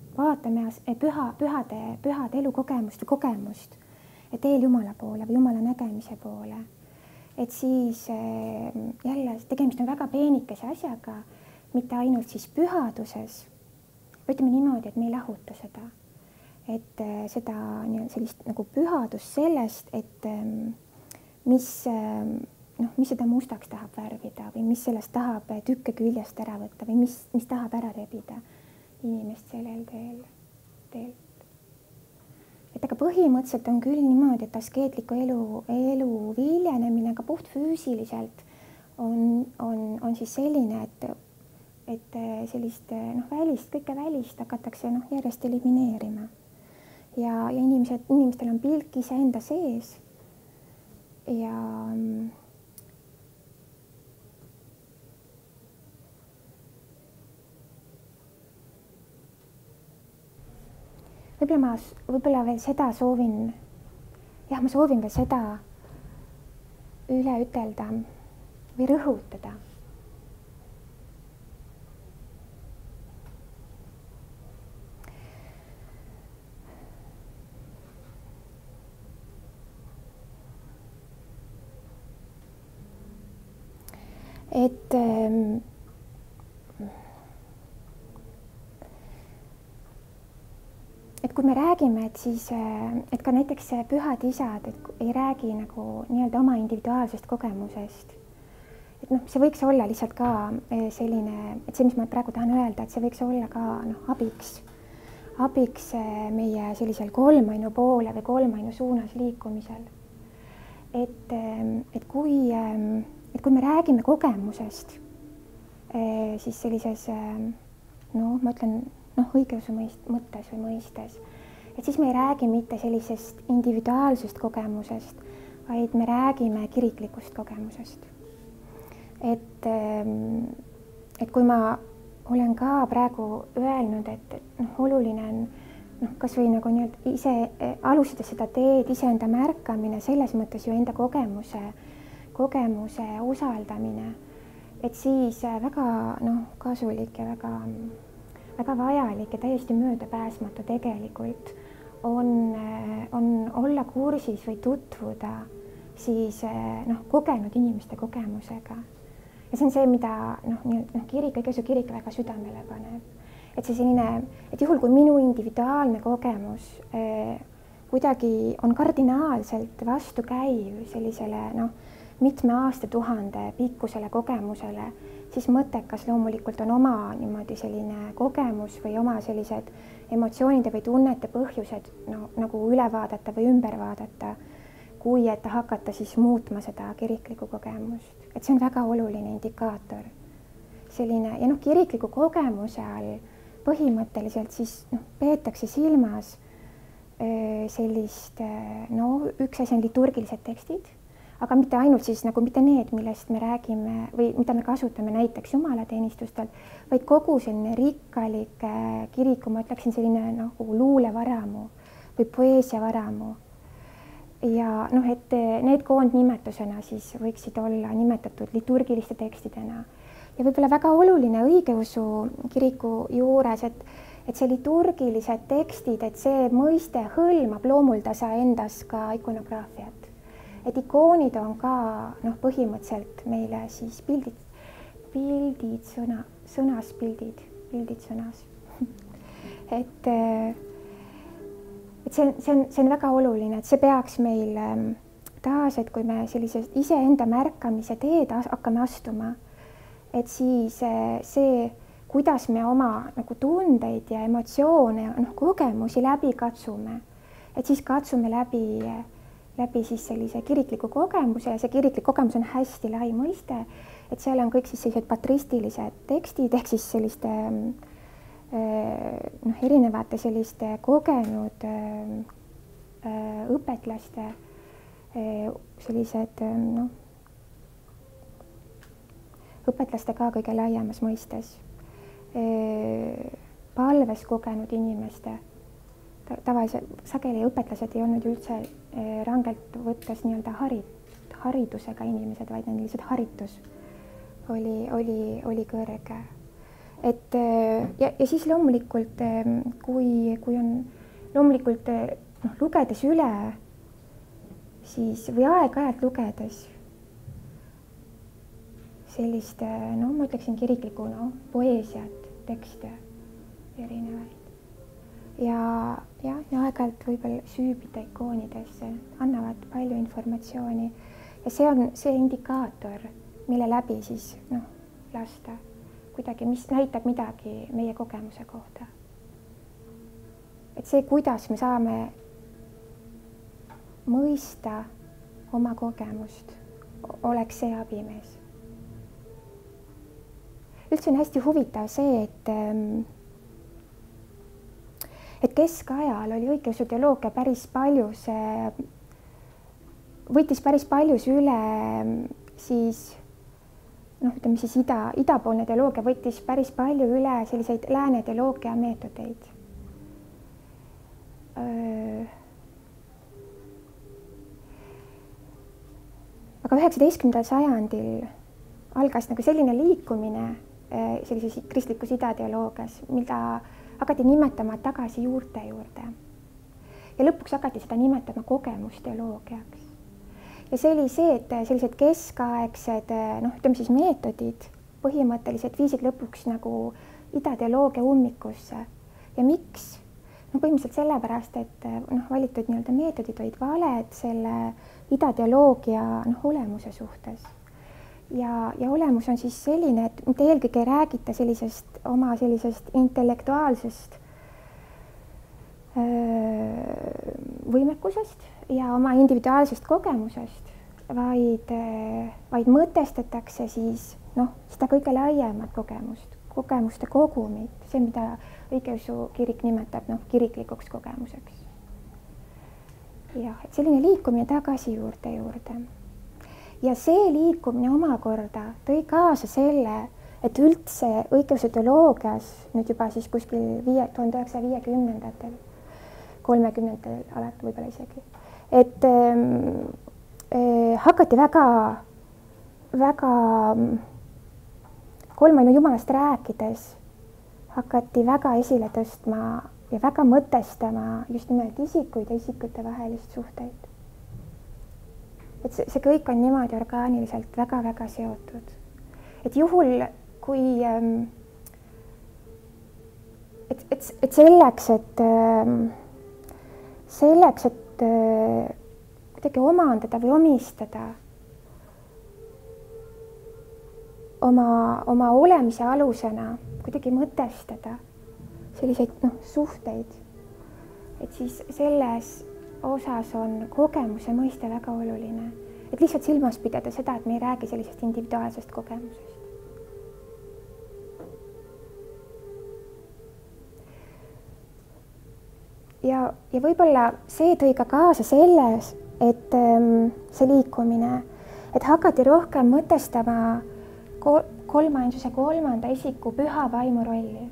S1: pühade elukogemust või kogemust teel Jumala poole või Jumala nägemise poole, et siis jälle tegemist on väga peenikese asjaga, mitte ainult siis pühaduses, ütleme niimoodi, et me ei lahuta seda, et seda sellist nagu pühadust sellest, et mis seda mustaks tahab värvida või mis sellest tahab tükke küljest ära võtta või mis tahab ära rebida inimest sellel teel. Et aga põhimõtteliselt on küll niimoodi, et askeetliku elu viljenemine ka puht füüsiliselt on siis selline, et sellist kõike välist hakatakse järjest elimineerima. Ja inimestel on pilk iseenda sees ja võib-olla veel seda soovin veel seda üle ütelda või rõhutada. et kui me räägime, et siis, et ka näiteks pühad isad, et ei räägi nagu nii-öelda oma individuaalsest kogemusest. Et noh, see võiks olla lihtsalt ka selline, et see, mis ma praegu tahan öelda, et see võiks olla ka abiks meie sellisel kolmainu poole või kolmainu suunas liikumisel. Et kui me räägime kogemusest, siis sellises, ma ütlen, õigeusu mõttes või mõistes, et siis me ei räägi mitte sellisest individuaalsest kogemusest, vaid me räägime kiriklikust kogemusest. Et kui ma olen ka praegu öelnud, et oluline on kas või nagu nii-öelda ise alustades seda teed, iseenda märkamine, selles mõttes ju enda kogemuse usaldamine, et siis väga kasulik ja väga vajalik ja täiesti möödapääsmatu tegelikult on olla kursis või tutvuda siis kogenud inimeste kogemusega. Ja see on see, mida õigeusu kirik väga südamele paneb. Et see selline, et juhul kui minu individuaalne kogemus kuidagi on kardinaalselt vastukäiv sellisele mitme aastatuhande pikkusele kogemusele, siis mõttekas loomulikult on oma niimoodi selline kogemus või oma sellised emotsioonide või tunnete põhjused nagu üle vaadata või ümber vaadata, kui et hakata siis muutma seda kiriklikku kogemust. Et see on väga oluline indikaator. Selline, ja kirikliku kogemuse all põhimõtteliselt siis peetakse silmas sellist, üks asi on liturgilised tekstid, aga mitte ainult siis mitte need, millest me räägime või mida me kasutame näiteks jumalateenistustel, vaid kogu selline rikkalik kiriku, ma ütleksin selline nagu luulevaramu või poeesiavaramu. Ja et need koondnimetusena siis võiksid olla nimetatud liturgiliste tekstidena. Ja võib-olla väga oluline õigeusu kiriku juures, et see liturgilised tekstid, et see mõiste hõlmab loomuldasa endas ka ikonograafiat. Et ikoonid on ka põhimõtteliselt meile siis pildid sõnas. et see on väga oluline, et see peaks meil taas, et kui me sellisest iseenda märkamise teed hakkame astuma, et siis see, kuidas me oma tundeid ja emotsioone ja kogemusi läbi katsume, et siis katsume läbi siis sellise kirikliku kogemuse ja see kiriklik kogemus on hästi lai mõiste, et seal on kõik siis sellised patristilised tekstid ehk siis selliste erinevate selliste kogenud õpetlaste sellised õpetlaste ka kõige laiemas mõistes, palves kogenud inimeste, tavaliselt sageli õpetlased ei olnud üldse rangelt võttes nii-öelda haridusega inimesed, vaid neil lihtsalt haritus oli kõrge. Et ja siis loomulikult, kui on loomulikult lugedes üle, siis või aeg-ajalt lugedes sellist, ma ütleksin kiriklikku poeesiat, tekste erinevaid. Ja aeg-ajalt võib-olla süübida ikoonidesse, annavad palju informatsiooni ja see on see indikaator, mille läbi siis lasta kuidagi, mis näitab midagi meie kogemuse kohta. Et see, kuidas me saame mõista oma kogemust, oleks see abimees. Üldse on hästi huvitav see, et keskajal oli õigeusu teoloogia päris paljus, võttis päris paljus üle siis ütleme siis idapoolne teoloogia võttis päris palju üle selliseid lääne teoloogia meetodeid. Aga 19. sajandil algas selline liikumine sellises kristlikus idateoloogias, mida hakati nimetama tagasi juurte juurde. Ja lõpuks hakati seda nimetama kogemusteoloogiaks. ja see oli see, et sellised keskaegsed noh, ütleme siis meetodid põhimõtteliselt viisid lõpuks nagu ideoloogia ummikusse. Ja miks? No põhimõtteliselt sellepärast, et noh, valitud nii-öelda meetodid olid valed selle ideoloogia noh, olemuse suhtes. Ja olemus on siis selline, et mitte eelkõige ei räägita oma sellisest intellektuaalsest võimekusest ja oma individuaalsest kogemusest, vaid mõtestatakse siis noh, seda kõige laiemat kogemuste kogumit, see, mida õigeusu kirik nimetab noh, kiriklikuks kogemuseks. Jah, et selline liikumine tagasi juurde. Ja see liikumine omakorda tõi kaasa selle, et üldse õigeusuteoloogias nüüd juba siis kuskil 1950-ndatel, 30-ndatel alati võib-olla isegi, et hakati väga kolmainu jumalast rääkides hakati väga esile tõstma ja väga mõtestama just nimelt isikuid ja isikute vahelist suhteid. Et see kõik on niimoodi orgaaniliselt väga-väga seotud. Et juhul, kui et selleks, et kuidagi omandada või omistada oma olemise alusena, kuidagi mõtestada selliseid noh, suhteid, et siis selles osas on kogemuse mõiste väga oluline. Et lihtsalt silmas pidada seda, et me ei räägi sellisest individuaalsest kogemusest. Ja võib-olla see tõi ka kaasa selles, et see liikumine, et hakati rohkem mõtestama kolmainsuse kolmanda isiku püha vaimu rolli.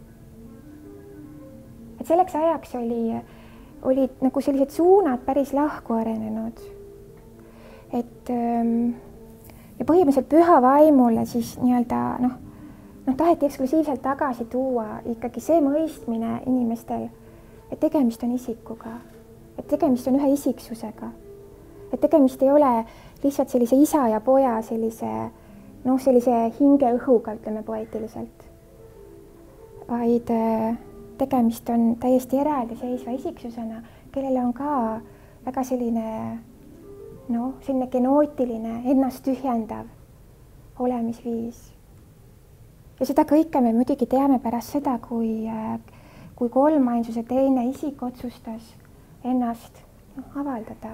S1: Et selleks ajaks olid nagu sellised suunad päris lahku arenenud. Et ja põhimõtteliselt püha vaimule siis nii-öelda noh, taheti eksklusiivselt tagasi tuua ikkagi see mõistmine inimestel, et tegemist on isikuga, et tegemist on ühe isiksusega, et tegemist ei ole lihtsalt sellise isa ja poja sellise hingeõhuga, ütleme poeetiliselt, vaid tegemist on täiesti eraldiseisva isiksusena, kellele on ka väga selline genootiline, ennast tühjendav olemisviis. Ja seda kõike me muidugi teame pärast seda, kui kolmainsuse teine isik otsustas ennast avaldada.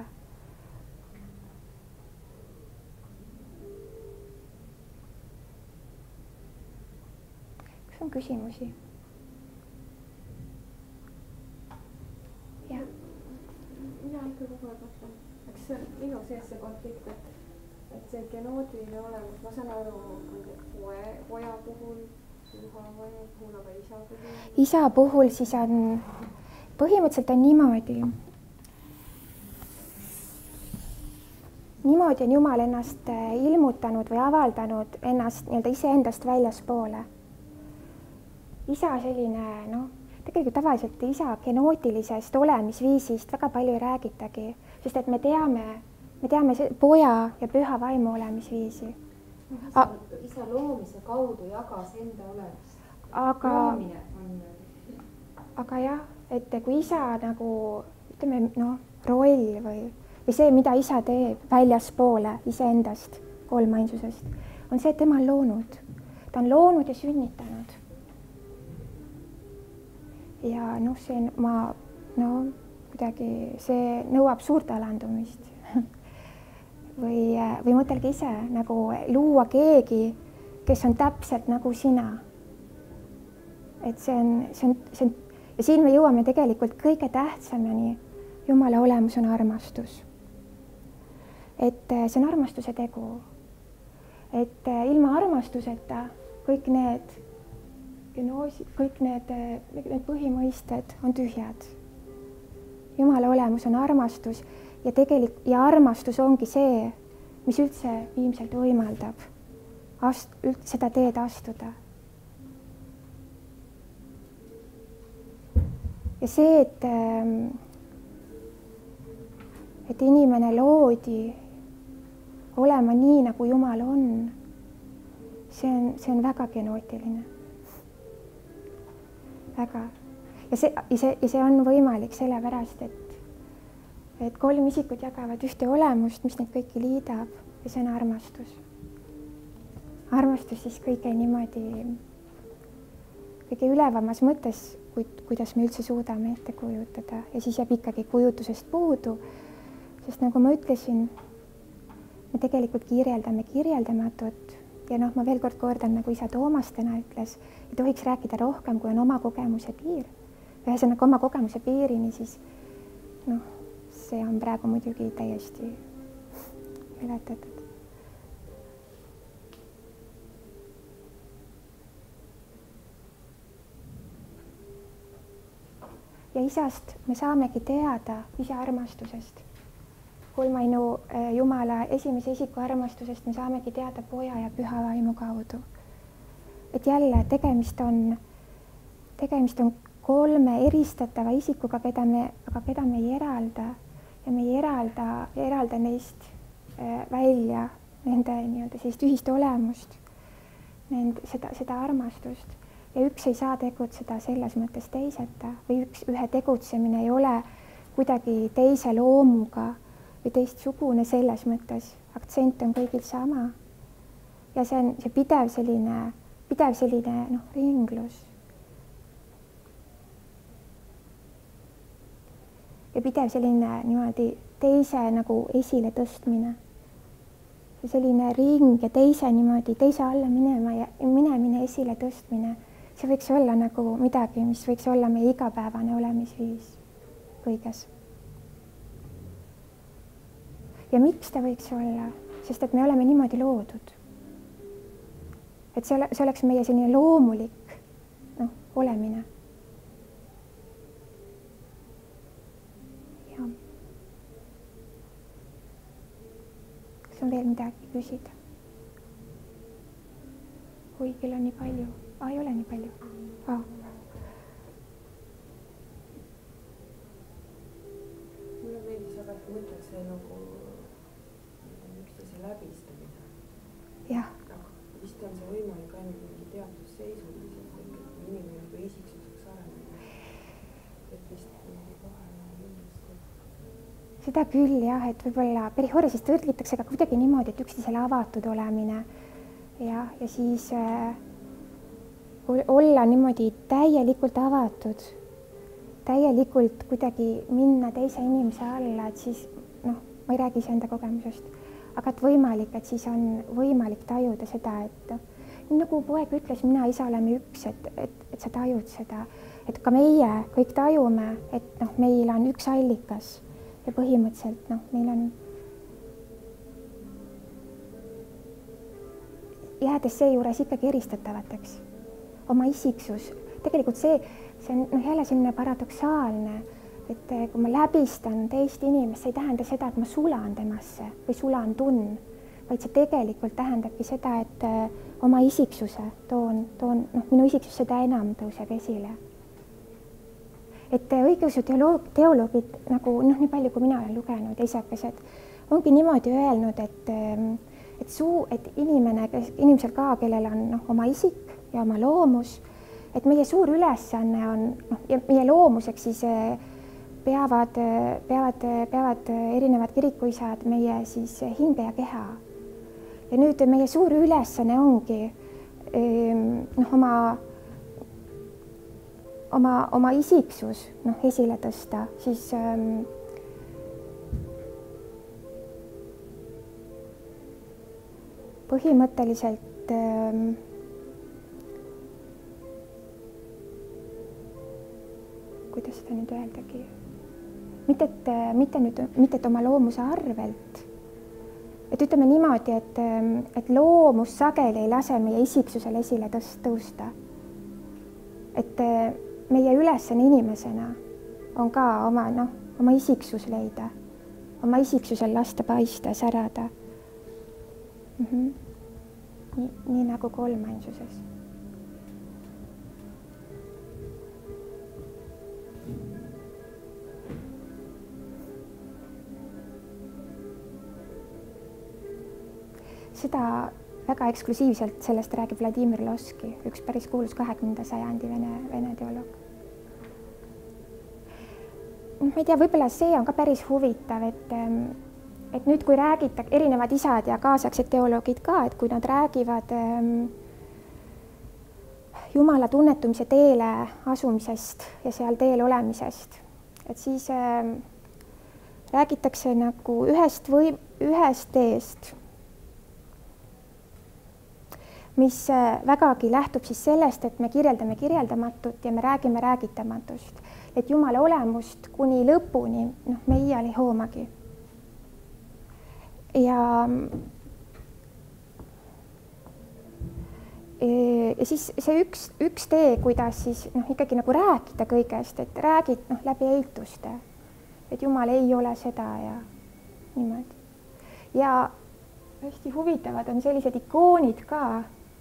S1: Kas on küsimusi? Jah.
S2: Mina ikka kogu aeg mõtlen, eks see on minu sees see konflikt, et see genootiline olemus, ma saan aru poja puhul, püha vaimu puhul, aga isa puhul?
S1: Isa puhul siis on, põhimõtteliselt on niimoodi on Jumal ennast ilmutanud või avaldanud ennast nii-öelda iseendast väljaspoole. Isa selline, tegelikult tavaliselt isa genootilisest olemisviisist väga palju ei räägitagi, sest et me teame poja ja püha vaimu olemisviisi.
S3: Isa loomise kaudu jagas enda olemist.
S1: Aga jah, et kui isa nagu, ütleme, roll või see, mida isa teeb väljaspoole iseendast, kolmainsusest, on see, et tema on loonud. Ta on loonud ja sünnitanud. Ja kuidagi see nõuab suurt alandumist. või mõtelge ise nagu luua keegi, kes on täpselt nagu sina. Et see on, ja siin me jõuame tegelikult kõige tähtsamani. Jumala olemus on armastus. Et see on armastuse tegu. Et ilma armastuseta kõik need genoosid, kõik need põhimõisted on tühjad. Jumala olemus on armastus ja armastus ongi see, mis üldse viimselt võimaldab seda teed astuda. Ja see, et inimene loodi olema nii, nagu Jumal on. See on väga genootiline. Väga. Ja see on võimalik sellepärast, et 3 isikut jagavad ühte olemust, mis neid kõiki liidab ja see on armastus. Armastus siis kõige ülevamas mõttes, kuidas me üldse suudame ette kujutada ja siis jääb ikkagi kujutusest puudu, sest nagu ma ütlesin, me tegelikult kirjeldame kirjeldamatut ja ma veel kord kordan, nagu isa Toomas täna ütles, ei tohiks rääkida rohkem, kui on oma kogemuse piir. Ühesõnaga oma kogemuse piirini, siis see on praegu muidugi täiesti ületatud. Ja isast me saamegi teada isa armastusest. Kolmainu Jumala esimese isiku armastusest me saamegi teada Poja ja Püha Vaimu kaudu. Et jälle tegemist on 3 eristatava isikuga, keda me ei eralda ja me ei eralda neist välja nende nii-öelda sellist ühist olemust, seda armastust. Ja üks ei saa tegutseda selles mõttes teiseta või ühe tegutsemine ei ole kuidagi teise loomuga või teistsugune selles mõttes. Aktsent on kõigil sama. Ja see on see pidev selline ringlus. Ja pidev selline niimoodi teise nagu esile tõstmine. Selline ring ja teise alla minemine esile tõstmine. See võiks olla nagu midagi, mis võiks olla meie igapäevane olemisviis kõiges. Ja miks ta võiks olla? Sest et me oleme niimoodi loodud. Et see oleks meie selline loomulik olemine. Ja. Kas on veel midagi küsida? Oi, kell on nii palju. Ei ole nii palju.
S4: Mulle meeldis aga, et mõtleks see nagu üksteise läbistamine.
S1: Jah.
S4: Vist on see võimalik ainult mingi teatud seisundis, et inimene kui isiksuseks areneda. Et vist vahel kindlasti.
S1: Seda küll jah, et võib-olla perihooriasest tõrgitakse ka kuidagi niimoodi, et üksteisele avatud olemine ja siis olla niimoodi täielikult avatud, täielikult kuidagi minna teise inimese alla, et siis ma ei räägi enda kogemusest, aga et võimalik, et siis on võimalik tajuda seda, et nagu poeg ütles, mina isa oleme üks, et sa tajud seda, et ka meie kõik tajume, et meil on üks allikas ja põhimõtteliselt meil on jäädes seejuures ikkagi eristatavateks. Oma isiksus, tegelikult see on jälle selline paradoksaalne, et kui ma läbistan teist inimest, see ei tähenda seda, et ma sulan temasse või sulandun, vaid see tegelikult tähendabki seda, et oma isiksuse minu isiksus seda enam tõuseb esile. Et õigeusu teoloogid nagu nii palju, kui mina olen lugenud, isakesed, ongi niimoodi öelnud, et inimesel ka, kellel on oma isik ja oma loomus, et meie suur ülesanne on, ja meie loomuseks siis peavad erinevad kirikuisad meie siis hinge ja keha. Ja nüüd meie suur ülesanne ongi oma isiksus esile tõsta, siis põhimõtteliselt kuidas seda nüüd öeldagi, mitte oma loomuse arvelt, et ütleme niimoodi, et loomus sageli ei lase meie isiksusel esile tõusta. Et meie ülesanne inimesena on ka oma isiksus leida, oma isiksusel lasta paista, särada. Nii nagu kolmainsuses. seda väga eksklusiivselt sellest räägib Vladimir Loski, üks päris kuulus 20. sajandi vene teoloog. Ma ei tea, võib-olla see on ka päris huvitav, et nüüd, kui räägitakse erinevad isad ja kaasaegsed teoloogid ka, et kui nad räägivad Jumala tunnetamise teele asumisest ja seal teel olemisest, et siis räägitakse nagu ühest teest, mis vägagi lähtub siis sellest, et me kirjeldame kirjeldamatut ja me räägime räägitamatust, et Jumala olemust kuni lõpuni me iial ei hoomagi. Ja siis see üks tee, kuidas siis ikkagi nagu rääkida kõigest, et räägid läbi eituste, et Jumal ei ole seda ja niimoodi. Ja hästi huvitavad on sellised ikoonid ka,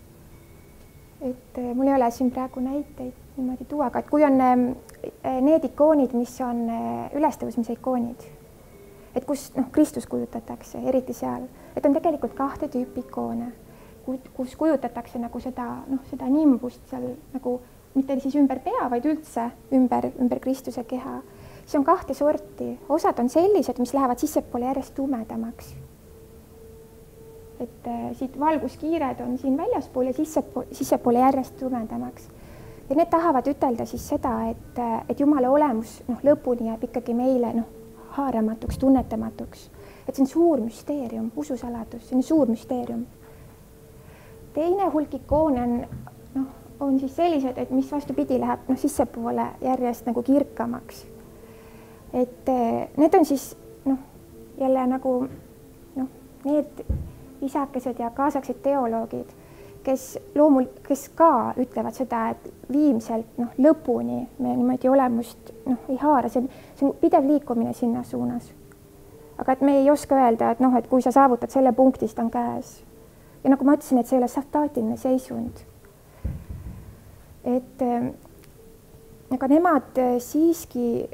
S1: et mul ei ole siin praegu näiteid niimoodi tuua, aga et kui on need ikoonid, mis on ülestõusmise ikoonid, et kus Kristus kujutatakse, eriti seal, et on tegelikult kahte tüüpi ikoone, kus kujutatakse nagu seda nimbust seal nagu mitte siis ümber pea, vaid üldse ümber Kristuse keha. See on kahte sorti. Osad on sellised, mis lähevad sissepoole järjest tumedamaks. Et siit valguskiired on siin väljaspool ja sissepoole järjest tumedamaks. Ja need tahavad ütelda siis seda, et Jumala olemus lõpuni jääb ikkagi meile haaramatuks, tunnetamatuks. Et see on suur müsteerium, ususaladus, see on suur müsteerium. Teine hulk ikoone on siis sellised, et mis vastupidi läheb sissepoole järjest nagu kirkamaks. Et need on siis jälle nagu need isakesed ja kaasaegsed teoloogid, kes ka ütlevad seda, et viimselt lõpuni me niimoodi olemust ei haara, see on pidev liikumine sinna suunas. Aga et me ei oska öelda, et kui sa saavutad selle punktist, on käes. Ja nagu ma ütlesin, et see ei ole staatiline seisund. Et aga nemad siiski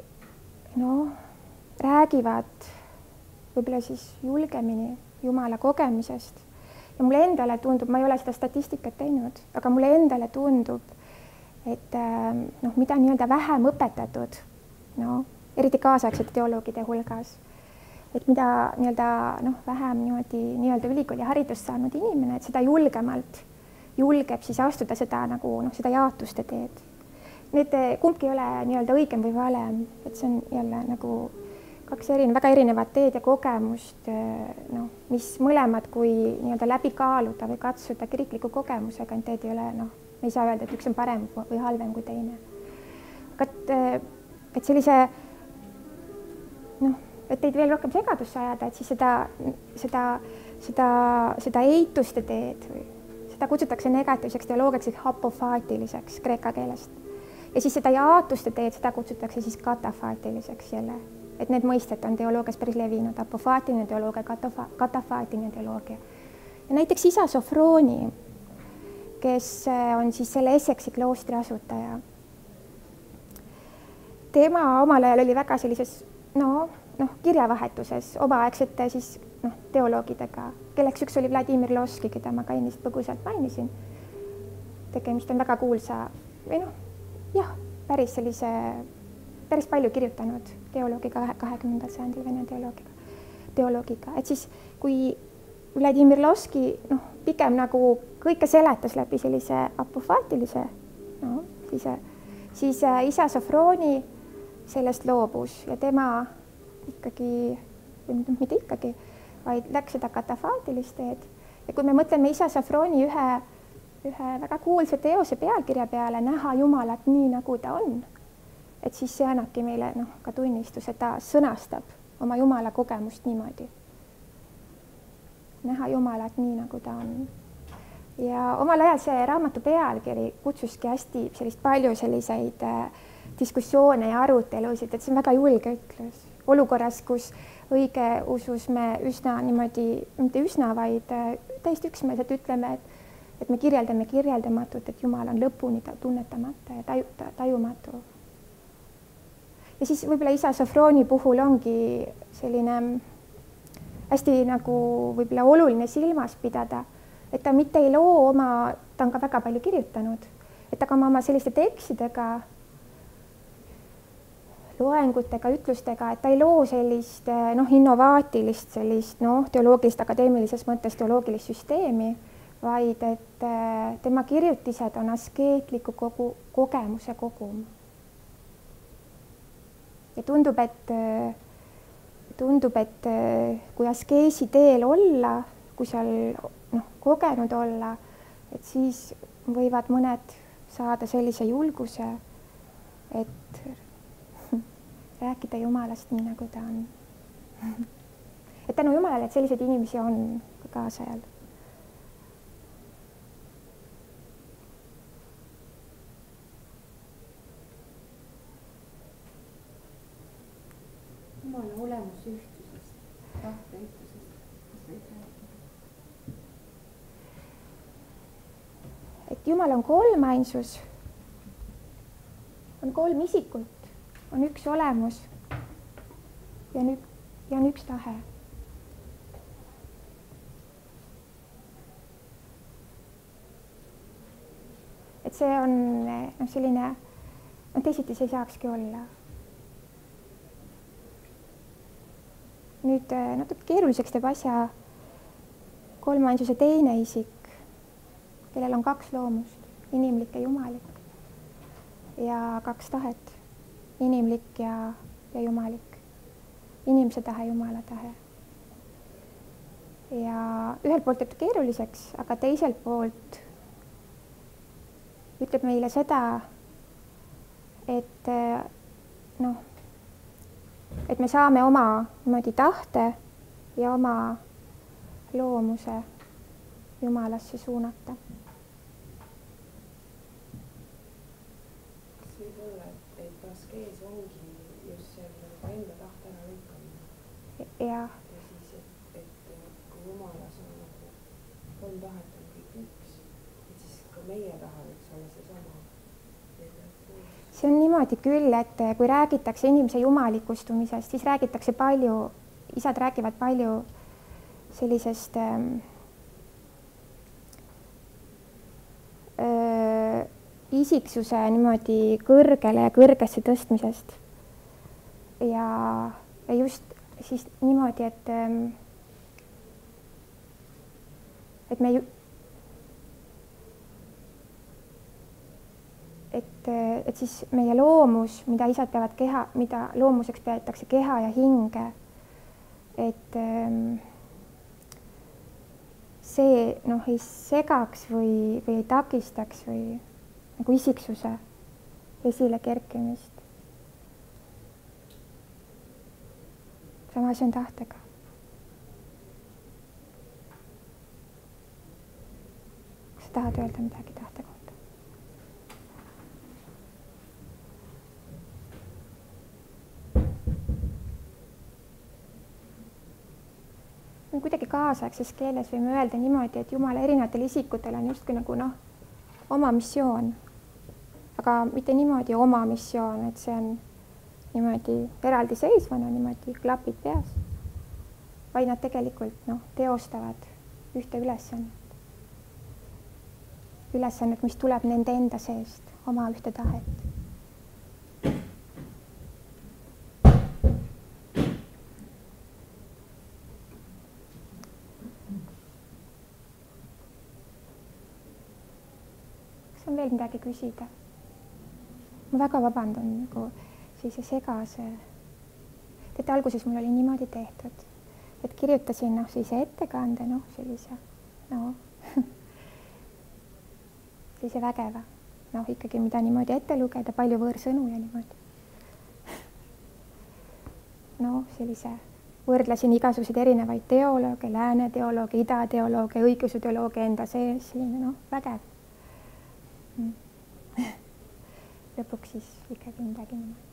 S1: räägivad võib-olla siis julgemini Jumala kogemisest. Ja mulle endale tundub, ma ei ole seda statistikat teinud, aga mulle endale tundub, et mida nii-öelda vähem õpetatud, eriti kaasaegsete teoloogide hulgas, et mida nii-öelda vähem nii-öelda ülikooli haridust saanud inimene, et seda julgemalt julgeb siis astuda seda seda jaotuste teed. Need kumbki ei ole nii-öelda õigem või valem, et see on jälle nagu kaks väga erinevat teed ja kogemust, mis mõlemad, kui nii-öelda läbi kaaluda või katsuda kirikliku kogemusega, need ei ole, me ei saa öelda, et üks on parem või halvem kui teine. Aga et sellise, et teid veel rohkem segadusse ajada, et siis seda eituste teed või seda kutsutakse negatiivseks teoloogiaks, apofaatiliseks kreeka keelest. Ja siis seda jaotuste teed, seda kutsutakse siis katafaatiliseks jälle. Et need mõisted on teoloogias päris levinud, apofaatiline teoloogia, katafaatiline teoloogia. Ja näiteks isa Sofrooni, kes on siis selle Essexi kloostri asutaja. Tema omal ajal oli väga sellises kirjavahetuses omaaegsete siis teoloogidega, kelleks üks oli Vladimir Loski, keda ma ka ennist põgusalt mainisin. Tegemist on väga kuulsa või päris palju kirjutanud teoloogiga 20. sajandil vene teoloogiga. Et siis, kui Vladimir Loski pigem nagu kõike seletas läbi sellise apofaatilise, siis isa Sofrooni sellest loobus ja tema ikkagi, või mitte ikkagi, vaid läks seda katafaatilist teed. Ja kui me mõtleme isa Sofrooni ühe väga kuulsa teose pealkirja peale, näha Jumalat nii, nagu ta on, et siis see annabki meile ka tunnistus, et ta sõnastab oma Jumala kogemust niimoodi. Näha Jumalat nii, nagu ta on. Ja omal ajal see raamatu pealkiri kutsuski hästi palju selliseid diskussioone ja arutelusid, et see on väga julge ütlus. Olukorras, kus õigeusus me üsna niimoodi, mitte üsna, vaid täiesti üksmeelselt ütleme, et me kirjeldame kirjeldamatut, et Jumal on lõpuni tunnetamata ja tajumatu. Ja siis võib-olla isa Sofrooni puhul ongi selline hästi nagu võib-olla oluline silmas pidada, et ta mitte ei loo oma, ta on ka väga palju kirjutanud, et aga oma selliste tekstidega, loengutega, ütlustega, et ta ei loo sellist innovaatilist, sellist teoloogilist, akadeemilises mõttes teoloogilist süsteemi, vaid et tema kirjutised on askeetliku kogemuse kogum. Ja tundub, et kui askeesi teel olla, kui seal kogenud olla, et siis võivad mõned saada sellise julguse, et rääkida Jumalast nii, nagu ta on. Et tänu Jumalale, et selliseid inimesi on ka kaasajal.
S3: Jumala olemus ühtsusest, tahte ühtsusest, kas võib rääkida?
S1: Et Jumal on kolmainsus, on kolm isikut, on üks olemus ja on üks tahe. Et see on selline, teisiti see ei saakski olla. Nüüd natuke keeruliseks teeb asja kolmainsuse teine isik, kellel on kaks loomust, inimlik ja jumalik. Ja kaks tahet, inimlik ja jumalik. Inimese tahe, Jumala tahe. Ja ühelt poolt teeb keeruliseks, aga teiselt poolt ütleb meile seda, et et me saame oma niimoodi tahte ja oma loomuse Jumalasse suunata.
S4: Kas võib olla, et askees ongi just selle enda tahte ära lükkamine?
S1: Ja
S4: siis, et kui Jumalas on kolm tahet on kõik üks, et siis ka meie taha võiks olla seesama.
S1: See on niimoodi küll, et kui räägitakse inimese jumalikustumisest, siis räägitakse palju, isad räägivad palju sellisest isiksuse niimoodi kõrgele ja kõrgesse tõstmisest. Ja just siis niimoodi, et me et siis meie loomus, mida isad peavad mida loomuseks peetakse keha ja hinge, et see ei segaks või ei takistaks või nagu isiksuse esile kerkimist. Sama asi on tahtega. Kas sa tahad öelda midagi tahte kohta? Kuidagi kaasaegses keeles võime öelda niimoodi, et Jumala erinevatel isikutel on justkui nagu oma missioon, aga mitte niimoodi oma missioon, et see on niimoodi eraldiseisvana, niimoodi klapid peas, vaid nad tegelikult teostavad ühte ülesannet. Ülesannet, mis tuleb nende enda seest, oma ühte tahet. On veel midagi küsida. Ma väga vabandan nagu sellise segase. Teate, alguses mul oli niimoodi tehtud, et kirjutasin sellise ettekande, sellise vägeva, ikkagi mida niimoodi ette lugeda, palju võõrsõnu ja niimoodi. Sellise võrdlesin igasuguseid erinevaid teolooge, lääne teolooge, ida teolooge, õiguse teolooge enda sees, selline vägev. Lõpuks siis ikkagi midagi niimoodi.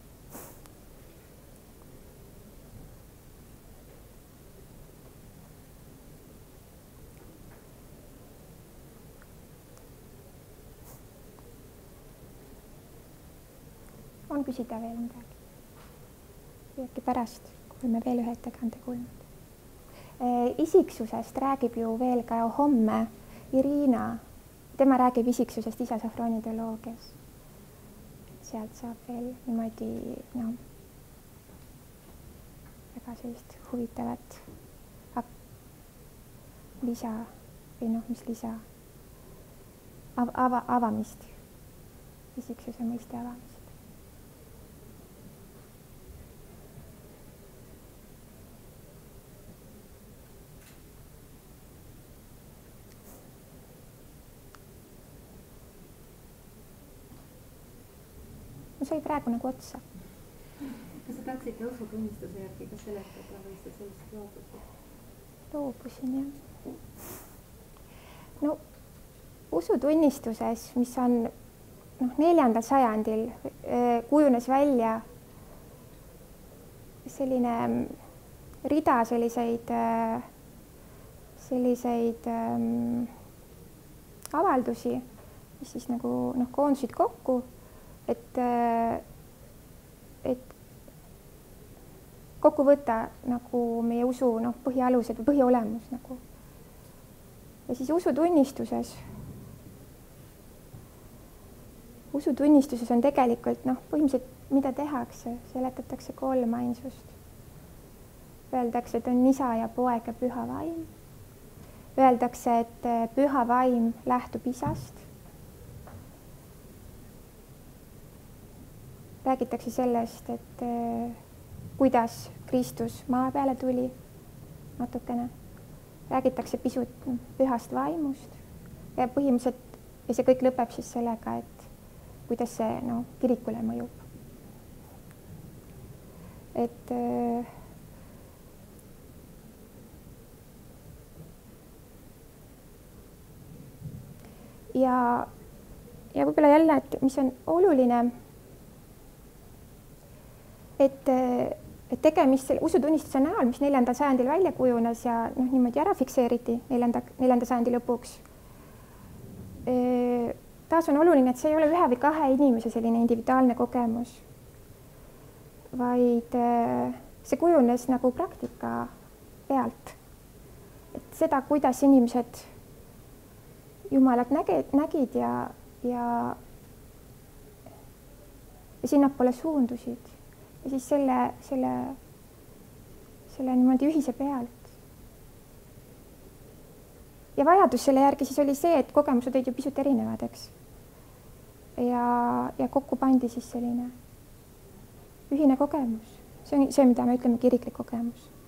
S1: On küsida veel midagi? Või äkki pärast, kui me veel ühe ettekande kuulnud. isiksusest räägib ju veel ka homme Irina, tema räägib isiksusest isa Safroni teoloogias. sealt saab veel niimoodi väga sellist huvitavat lisa või mis lisa avamist, isiksuse mõiste avamist. mul sai praegu nagu otsa.
S3: kas sa tahtsid usutunnistuse järgi ka seletada või sa sellest loobusid?
S1: Loobusin jah. No usutunnistuses, mis on 4. sajandil, kujunes välja selline rida selliseid avaldusi, mis siis nagu koondusid kokku, et kokku võtta nagu meie usu põhialused või põhiolemus nagu. Ja siis usutunnistuses on tegelikult põhimõtteliselt, mida tehakse, seletatakse 3 ainsust. Öeldakse, et on isa ja poeg ja püha vaim. Öeldakse, et püha vaim lähtub isast. Räägitakse sellest, et kuidas Kristus maa peale tuli natukene. Räägitakse pisut pühast vaimust ja põhimõtteliselt ja see kõik lõpeb siis sellega, et kuidas see kirikule mõjub. Et ja võib-olla jälle, et mis on oluline, et tegemist selle usutunnistuse näol, mis 4. sajandil välja kujunes ja niimoodi ära fikseeriti 4. sajandi lõpuks. Taas on oluline, et see ei ole 1 või 2 inimese selline individuaalne kogemus, vaid see kujunes nagu praktika pealt. Et seda, kuidas inimesed Jumalat nägid ja sinnapoole suundusid. Ja siis selle niimoodi ühise pealt. Ja vajadus selle järgi siis oli see, et kogemused olid ju pisut erinevad, eks. Ja kokku pandi siis selline ühine kogemus. See on see, mida me ütleme kiriklik kogemus.